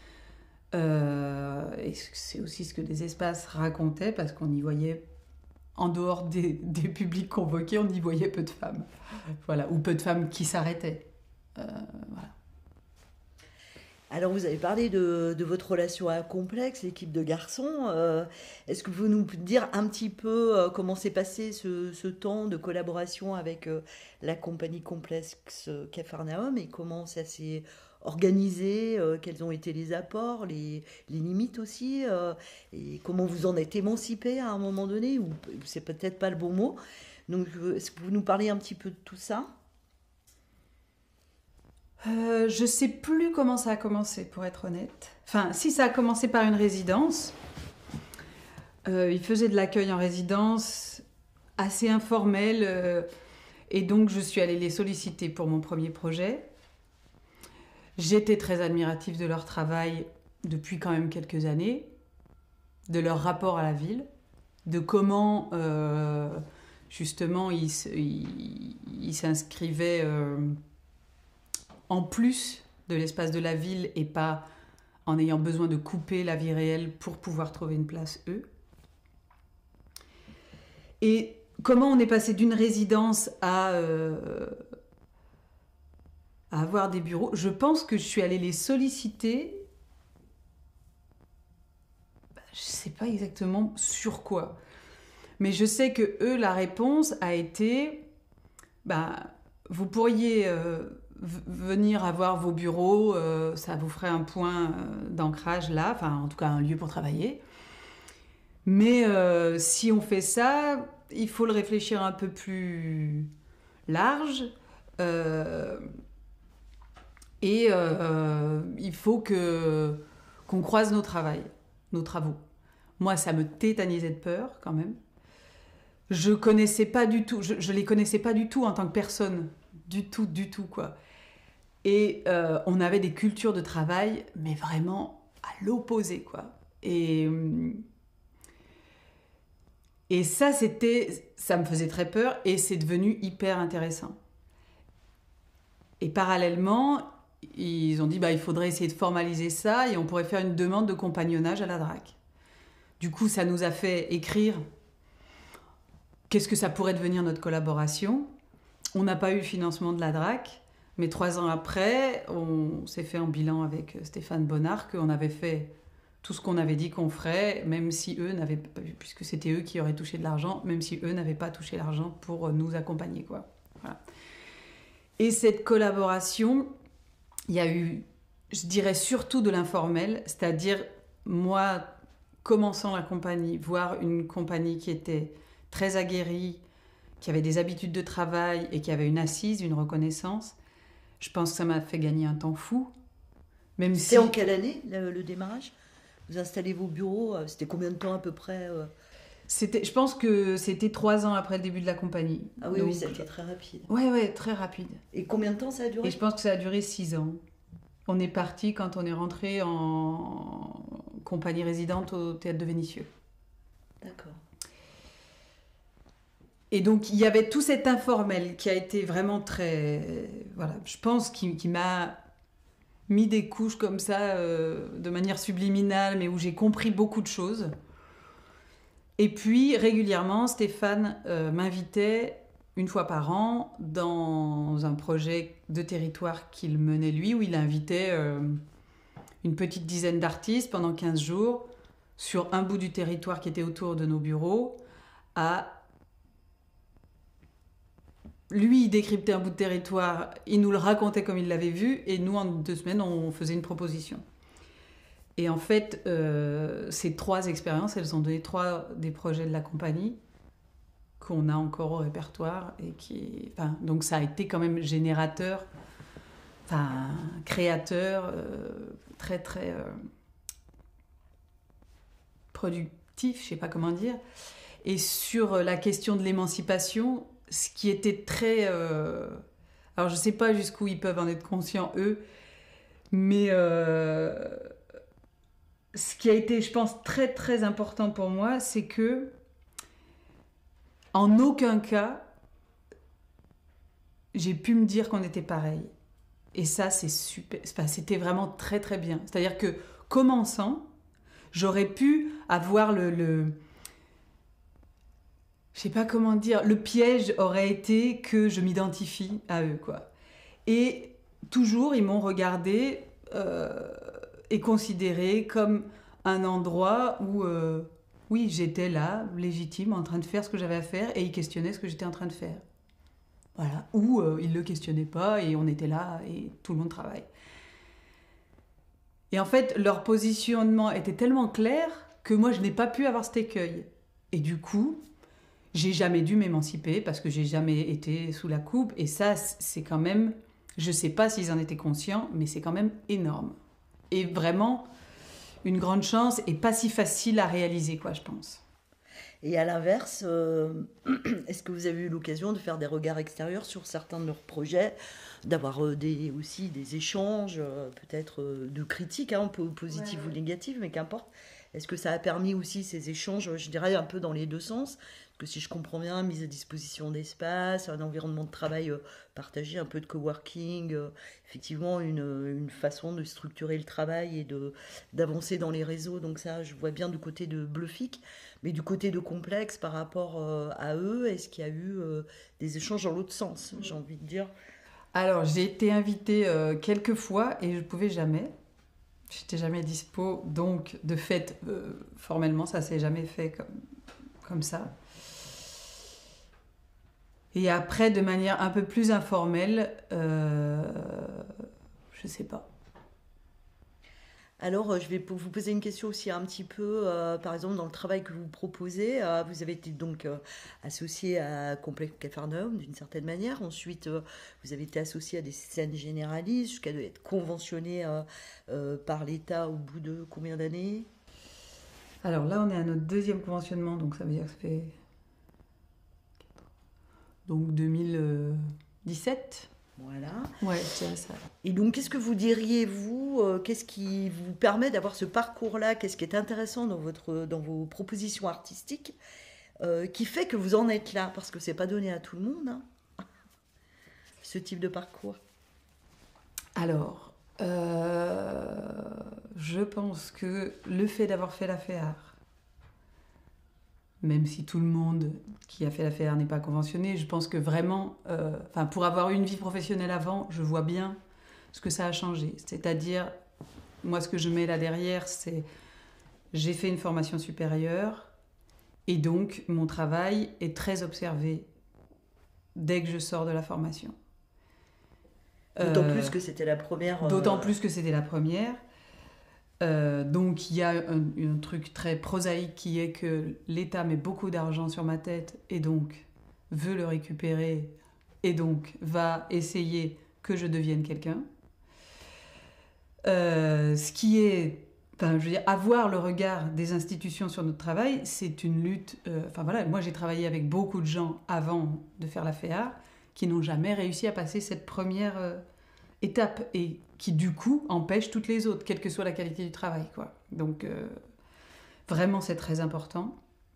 Euh, et c'est aussi ce que des espaces racontaient, parce qu'on y voyait, en dehors des, des publics convoqués, on y voyait peu de femmes. Voilà, ou peu de femmes qui s'arrêtaient. Euh, voilà. Alors, vous avez parlé de, de votre relation à Complexe, l'équipe de garçons. Euh, est-ce que vous pouvez nous dire un petit peu euh, comment s'est passé ce, ce temps de collaboration avec euh, la compagnie Complexe Capharnaüm et comment ça s'est organisé, euh, quels ont été les apports, les, les limites aussi, euh, et comment vous en êtes émancipé à un moment donné, ou c'est peut-être pas le bon mot. Donc, est-ce que vous nous parlez un petit peu de tout ça ? Euh, je sais plus comment ça a commencé, pour être honnête. Enfin, si ça a commencé par une résidence, euh, ils faisaient de l'accueil en résidence assez informel, euh, et donc je suis allée les solliciter pour mon premier projet. J'étais très admirative de leur travail depuis quand même quelques années, de leur rapport à la ville, de comment euh, justement ils, ils, ils s'inscrivaient euh, en plus de l'espace de la ville et pas en ayant besoin de couper la vie réelle pour pouvoir trouver une place eux. Et comment on est passé d'une résidence à, euh, à avoir des bureaux. Je pense que je suis allée les solliciter. Je ne sais pas exactement sur quoi. Mais je sais que eux, la réponse a été bah, vous pourriez euh, v- venir avoir vos bureaux, euh, ça vous ferait un point euh, d'ancrage là, enfin en tout cas un lieu pour travailler. Mais euh, si on fait ça, il faut le réfléchir un peu plus large. Euh, et euh, il faut que, qu'on croise nos, travail, nos travaux. Moi, ça me tétanisait de peur quand même. Je connaissais pas du tout, je, je les connaissais pas du tout en tant que personne. Du tout, du tout, quoi. Et euh, on avait des cultures de travail, mais vraiment à l'opposé, quoi. Et... Et ça, c'était, ça me faisait très peur et c'est devenu hyper intéressant. Et parallèlement, ils ont dit bah, il faudrait essayer de formaliser ça et on pourrait faire une demande de compagnonnage à la D R A C. Du coup, ça nous a fait écrire qu'est-ce que ça pourrait devenir notre collaboration. On n'a pas eu le financement de la D R A C, mais trois ans après, on s'est fait un bilan avec Stéphane Bonnard qu'on avait fait tout ce qu'on avait dit qu'on ferait, même si eux n'avaient pas, puisque c'était eux qui auraient touché de l'argent, même si eux n'avaient pas touché l'argent pour nous accompagner, quoi. Voilà. Et cette collaboration, il y a eu, je dirais surtout de l'informel, c'est-à-dire moi, commençant la compagnie, voir une compagnie qui était très aguerrie, qui avait des habitudes de travail et qui avait une assise, une reconnaissance, je pense que ça m'a fait gagner un temps fou. Même C'était si... en quelle année, le, le démarrage ? Vous installez vos bureaux, c'était combien de temps à peu près euh... C'était, je pense que c'était trois ans après le début de la compagnie. Ah oui, Donc, oui, ça a été très rapide. Ouais, ouais, très rapide. Et combien de temps ça a duré ? Et je pense que ça a duré six ans. On est parti quand on est rentré en compagnie résidente au Théâtre de Vénissieux. D'accord. Et donc, il y avait tout cet informel qui a été vraiment très... Voilà, je pense qu'il, qu'il m'a mis des couches comme ça, euh, de manière subliminale, mais où j'ai compris beaucoup de choses. Et puis, régulièrement, Stéphane euh, m'invitait une fois par an dans un projet de territoire qu'il menait lui, où il invitait euh, une petite dizaine d'artistes pendant quinze jours sur un bout du territoire qui était autour de nos bureaux à... Lui, il décryptait un bout de territoire, il nous le racontait comme il l'avait vu, et nous, en deux semaines, on faisait une proposition. Et en fait, euh, ces trois expériences, elles ont donné trois des projets de la compagnie qu'on a encore au répertoire. Et qui, enfin, donc ça a été quand même générateur enfin, créateur, euh, très très euh, productif, je sais pas comment dire. Et sur la question de l'émancipation, ce qui était très... Euh, alors je sais pas jusqu'où ils peuvent en être conscients, eux, mais euh, ce qui a été, je pense, très très important pour moi, c'est que en aucun cas, j'ai pu me dire qu'on était pareil. Et ça, c'est super. Enfin, c'était vraiment très très bien. C'est-à-dire que, commençant, j'aurais pu avoir le, le... je sais pas comment dire, le piège aurait été que je m'identifie à eux, quoi. Et toujours, ils m'ont regardé euh, et considéré comme un endroit où, euh, oui, j'étais là, légitime, en train de faire ce que j'avais à faire, et ils questionnaient ce que j'étais en train de faire. Voilà. Ou euh, ils ne le questionnaient pas, et on était là, et tout le monde travaille. Et en fait, leur positionnement était tellement clair que moi, je n'ai pas pu avoir cet écueil. Et du coup, j'ai jamais dû m'émanciper parce que j'ai jamais été sous la coupe. Et ça, c'est quand même... Je sais pas s'ils en étaient conscients, mais c'est quand même énorme. Et vraiment, une grande chance et pas si facile à réaliser, quoi, je pense. Et à l'inverse, euh, est-ce que vous avez eu l'occasion de faire des regards extérieurs sur certains de leurs projets, d'avoir euh, des, aussi des échanges, euh, peut-être euh, de critiques, hein, positives ouais. ou négatives, mais qu'importe. Est-ce que ça a permis aussi ces échanges, je dirais un peu dans les deux sens, que si je comprends bien, mise à disposition d'espace, un environnement de travail euh, partagé, un peu de coworking, euh, effectivement une, une façon de structurer le travail et de, d'avancer dans les réseaux. Donc ça, je vois bien du côté de Bluefic, mais du côté de Complexe par rapport euh, à eux, est-ce qu'il y a eu euh, des échanges dans l'autre sens, j'ai envie de dire? Alors, j'ai été invitée euh, quelques fois et je ne pouvais jamais. J'étais jamais dispo, donc de fait, euh, formellement, ça s'est jamais fait comme, comme ça. Et après, de manière un peu plus informelle, euh, je sais pas. Alors, je vais vous poser une question aussi un petit peu, euh, par exemple, dans le travail que vous proposez, euh, vous avez été donc euh, associé à Complexe Capharnaüm d'une certaine manière. Ensuite, euh, vous avez été associé à des scènes généralistes jusqu'à être conventionné euh, euh, par l'État au bout de combien d'années? Alors là, on est à notre deuxième conventionnement, donc ça veut dire que ça fait donc deux mille dix-sept. Voilà. Ouais, je dirais ça. Et donc, qu'est-ce que vous diriez, vous, euh, qu'est-ce qui vous permet d'avoir ce parcours-là? Qu'est-ce qui est intéressant dans, votre, dans vos propositions artistiques euh, qui fait que vous en êtes là? Parce que c'est pas donné à tout le monde, hein, ce type de parcours. Alors, euh, je pense que le fait d'avoir fait la F E A R, même si tout le monde qui a fait la F E A R n'est pas conventionné, je pense que vraiment, euh, enfin, pour avoir eu une vie professionnelle avant, je vois bien ce que ça a changé. C'est-à-dire, moi, ce que je mets là derrière, c'est j'ai fait une formation supérieure et donc mon travail est très observé dès que je sors de la formation. D'autant euh, plus que c'était la première. Euh... D'autant plus que c'était la première. Euh, donc il y a un, un truc très prosaïque qui est que l'État met beaucoup d'argent sur ma tête et donc veut le récupérer et donc va essayer que je devienne quelqu'un. Euh, ce qui est, enfin, je veux dire, avoir le regard des institutions sur notre travail, c'est une lutte. Euh, enfin voilà, moi j'ai travaillé avec beaucoup de gens avant de faire la F E A R qui n'ont jamais réussi à passer cette première euh, étape et qui du coup empêche toutes les autres, quelle que soit la qualité du travail, quoi. Donc euh, vraiment c'est très important.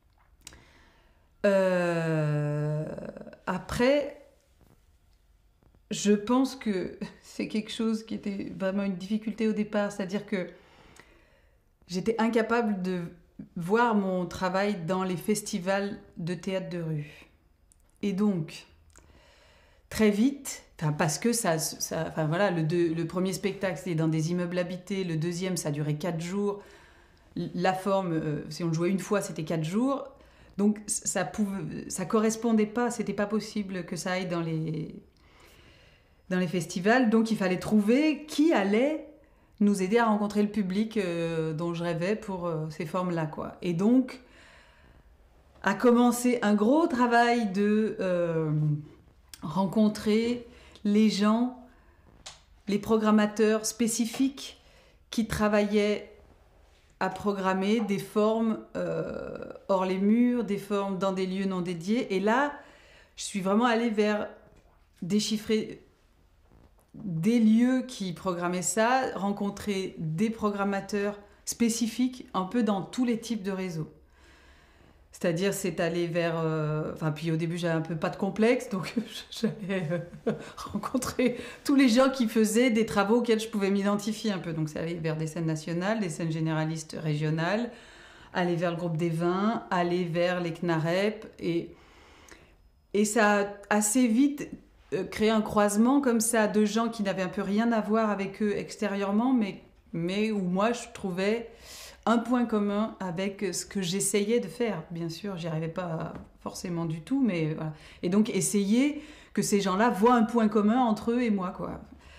Euh, après, je pense que c'est quelque chose qui était vraiment une difficulté au départ, c'est-à-dire que j'étais incapable de voir mon travail dans les festivals de théâtre de rue. Et donc, très vite, parce que ça, ça enfin voilà, le, deux, le premier spectacle c'était dans des immeubles habités, le deuxième ça durait quatre jours, la forme, euh, si on le jouait une fois c'était quatre jours, donc ça pouvait, ça correspondait pas, c'était pas possible que ça aille dans les, dans les festivals, donc il fallait trouver qui allait nous aider à rencontrer le public euh, dont je rêvais pour euh, ces formes-là, quoi. Et donc a commencé un gros travail de euh, rencontrer les gens les programmateurs spécifiques qui travaillaient à programmer des formes euh, hors les murs, des formes dans des lieux non dédiés. Et là, je suis vraiment allée vers déchiffrer des lieux qui programmaient ça, rencontrer des programmateurs spécifiques un peu dans tous les types de réseaux. C'est-à-dire, c'est aller vers... Euh, enfin, puis au début, j'avais un peu pas de complexe, donc j'allais euh, rencontrer tous les gens qui faisaient des travaux auxquels je pouvais m'identifier un peu. Donc, c'est aller vers des scènes nationales, des scènes généralistes régionales, aller vers le groupe des vins, aller vers les CNAREP. Et, et ça a assez vite euh, créé un croisement comme ça de gens qui n'avaient un peu rien à voir avec eux extérieurement, mais, mais où moi, je trouvais... un point commun avec ce que j'essayais de faire. Bien sûr, j'y arrivais pas forcément du tout, mais voilà. Et donc, essayer que ces gens-là voient un point commun entre eux et moi, quoi.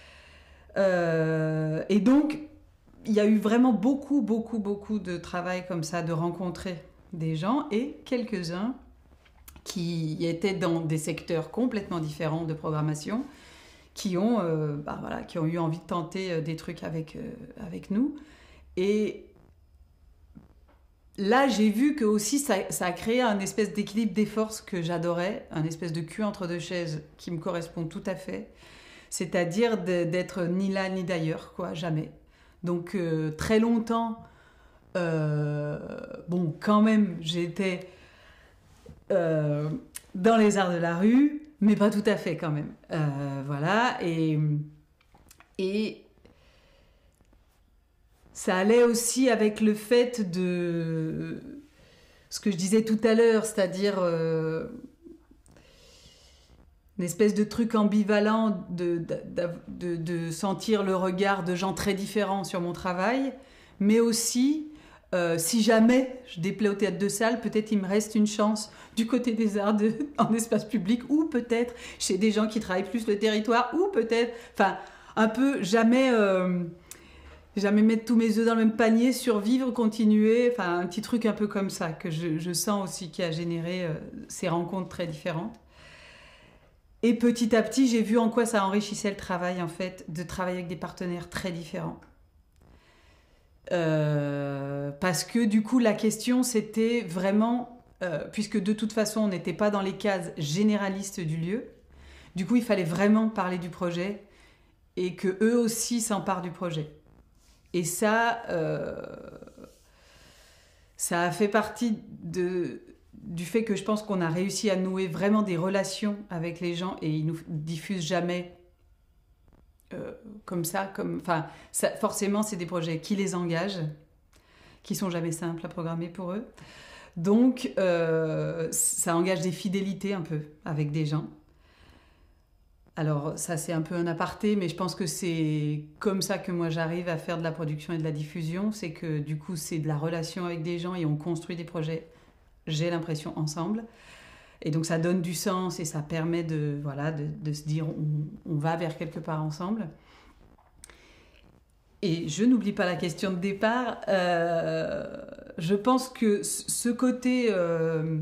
Euh, et donc, il y a eu vraiment beaucoup, beaucoup, beaucoup de travail comme ça, de rencontrer des gens, et quelques-uns qui étaient dans des secteurs complètement différents de programmation, qui ont, euh, bah, voilà, qui ont eu envie de tenter des trucs avec, euh, avec nous. Et là, j'ai vu que aussi ça, ça a créé un espèce d'équilibre des forces que j'adorais, un espèce de cul entre deux chaises qui me correspond tout à fait. C'est-à-dire de, d'être ni là ni d'ailleurs, quoi, jamais. Donc, euh, très longtemps, euh, bon, quand même, j'étais euh, dans les arts de la rue, mais pas tout à fait quand même. Euh, voilà, et... et ça allait aussi avec le fait de ce que je disais tout à l'heure, c'est-à-dire euh, une espèce de truc ambivalent de, de, de, de sentir le regard de gens très différents sur mon travail, mais aussi, euh, si jamais je déplais au théâtre de salle, peut-être il me reste une chance du côté des arts de, en espace public, ou peut-être chez des gens qui travaillent plus le territoire, ou peut-être, enfin, un peu jamais... Euh, jamais mettre tous mes œufs dans le même panier, survivre, continuer, enfin un petit truc un peu comme ça que je, je sens aussi qui a généré euh, ces rencontres très différentes. Et petit à petit, j'ai vu en quoi ça enrichissait le travail en fait, de travailler avec des partenaires très différents. Euh, parce que du coup, la question c'était vraiment, euh, puisque de toute façon on n'était pas dans les cases généralistes du lieu, du coup il fallait vraiment parler du projet et que eux aussi s'emparent du projet. Et ça, euh, ça a fait partie de, du fait que je pense qu'on a réussi à nouer vraiment des relations avec les gens et ils nous diffusent jamais euh, comme ça. Comme, enfin, ça, forcément, c'est des projets qui les engagent, qui sont jamais simples à programmer pour eux. Donc, euh, ça engage des fidélités un peu avec des gens. Alors ça c'est un peu un aparté, mais je pense que c'est comme ça que moi j'arrive à faire de la production et de la diffusion, c'est que du coup c'est de la relation avec des gens et on construit des projets, j'ai l'impression, ensemble. Et donc ça donne du sens et ça permet de, voilà, de, de se dire on, on va vers quelque part ensemble. Et je n'oublie pas la question de départ, euh, je pense que ce côté... Euh,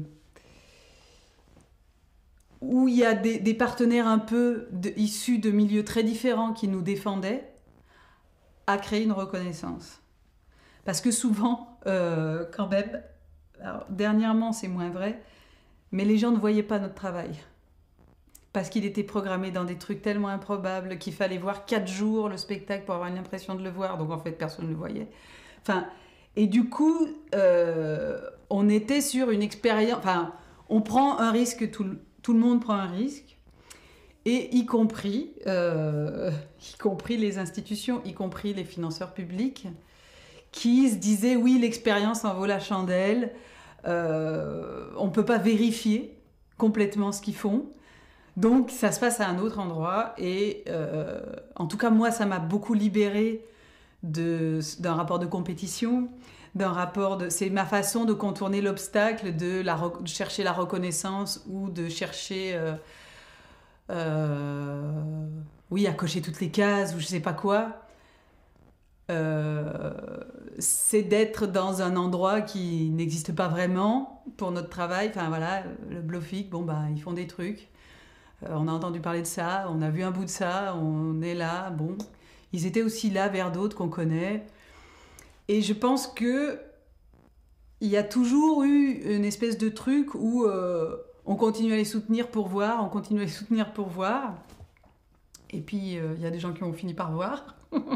où il y a des, des partenaires un peu de, issus de milieux très différents qui nous défendaient, a créé une reconnaissance. Parce que souvent, euh, quand même, alors, dernièrement c'est moins vrai, mais les gens ne voyaient pas notre travail. Parce qu'il était programmé dans des trucs tellement improbables qu'il fallait voir quatre jours le spectacle pour avoir l'impression de le voir, donc en fait personne ne le voyait. Enfin, et du coup, euh, on était sur une expérience... Enfin, on prend un risque tout le Tout le monde prend un risque, et y compris, euh, y compris les institutions, y compris les financeurs publics, qui se disaient oui, l'expérience en vaut la chandelle, euh, on ne peut pas vérifier complètement ce qu'ils font, donc ça se passe à un autre endroit, et euh, en tout cas moi ça m'a beaucoup libérée de, d'un rapport de compétition, d'un rapport de... C'est ma façon de contourner l'obstacle de, la, de chercher la reconnaissance ou de chercher... Euh, euh, oui, à cocher toutes les cases ou je sais pas quoi. Euh, c'est d'être dans un endroit qui n'existe pas vraiment pour notre travail. Enfin voilà, le Blofic, bon bah ils font des trucs. Euh, on a entendu parler de ça, on a vu un bout de ça, on est là, bon. Ils étaient aussi là vers d'autres qu'on connaît. Et je pense que il y a toujours eu une espèce de truc où euh, on continue à les soutenir pour voir, on continue à les soutenir pour voir. Et puis, euh, il y a des gens qui ont fini par voir.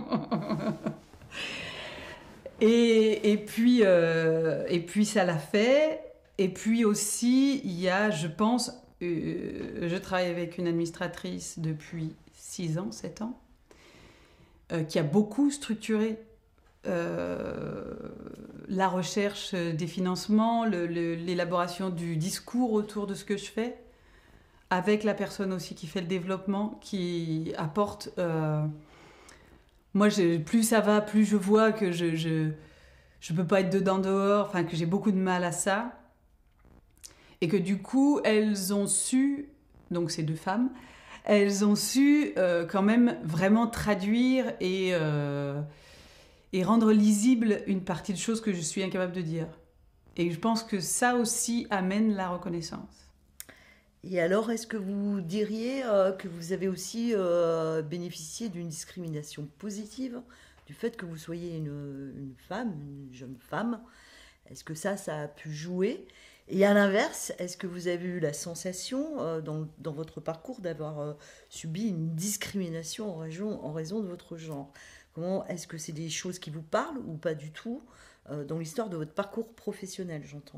et, et, puis, euh, et puis, ça l'a fait. Et puis aussi, il y a, je pense, euh, je travaille avec une administratrice depuis six ans, sept ans, euh, qui a beaucoup structuré Euh, la recherche des financements, le, le, l'élaboration du discours autour de ce que je fais, avec la personne aussi qui fait le développement, qui apporte... Euh, moi, je, plus ça va, plus je vois que je je, je peux pas être dedans dehors, enfin que j'ai beaucoup de mal à ça. Et que du coup, elles ont su, donc ces deux femmes, elles ont su euh, quand même vraiment traduire et... Euh, et rendre lisible une partie de choses que je suis incapable de dire. Et je pense que ça aussi amène la reconnaissance. Et alors, est-ce que vous diriez euh, que vous avez aussi euh, bénéficié d'une discrimination positive du fait que vous soyez une, une femme, une jeune femme? Est-ce que ça, ça a pu jouer? Et à l'inverse, est-ce que vous avez eu la sensation euh, dans, dans votre parcours d'avoir euh, subi une discrimination en raison, en raison de votre genre? Comment, est-ce que c'est des choses qui vous parlent ou pas du tout euh, dans l'histoire de votre parcours professionnel, j'entends?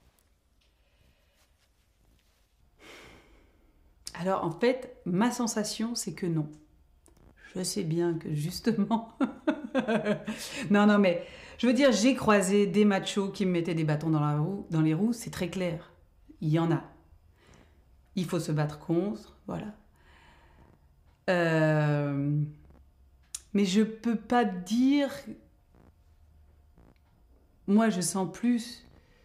Alors en fait, ma sensation, c'est que non. Je sais bien que justement... non, non, mais je veux dire, j'ai croisé des machos qui me mettaient des bâtons dans, la roue, dans les roues, c'est très clair. Il y en a. Il faut se battre contre, voilà. Euh... Mais je peux pas dire... Moi, je sens plus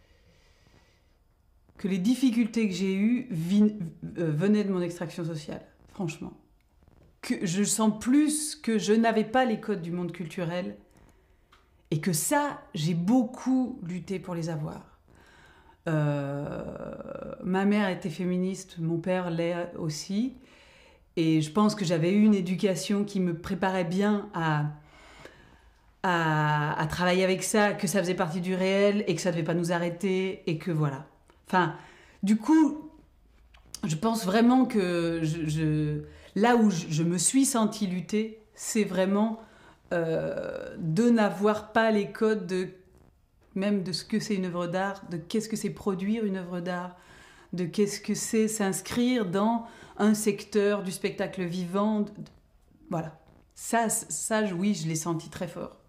que les difficultés que j'ai eues vi- euh, venaient de mon extraction sociale, franchement. Que je sens plus que je n'avais pas les codes du monde culturel et que ça, j'ai beaucoup lutté pour les avoir. Euh, ma mère était féministe, mon père l'est aussi. Et je pense que j'avais eu une éducation qui me préparait bien à, à, à travailler avec ça, que ça faisait partie du réel et que ça ne devait pas nous arrêter et que voilà. Enfin, du coup, je pense vraiment que je, je, là où je, je me suis sentie lutter, c'est vraiment euh, de n'avoir pas les codes de, même de ce que c'est une œuvre d'art, de qu'est-ce que c'est produire une œuvre d'art, de qu'est-ce que c'est s'inscrire dans un secteur du spectacle vivant. De... Voilà. Ça, ça, oui, je l'ai senti très fort.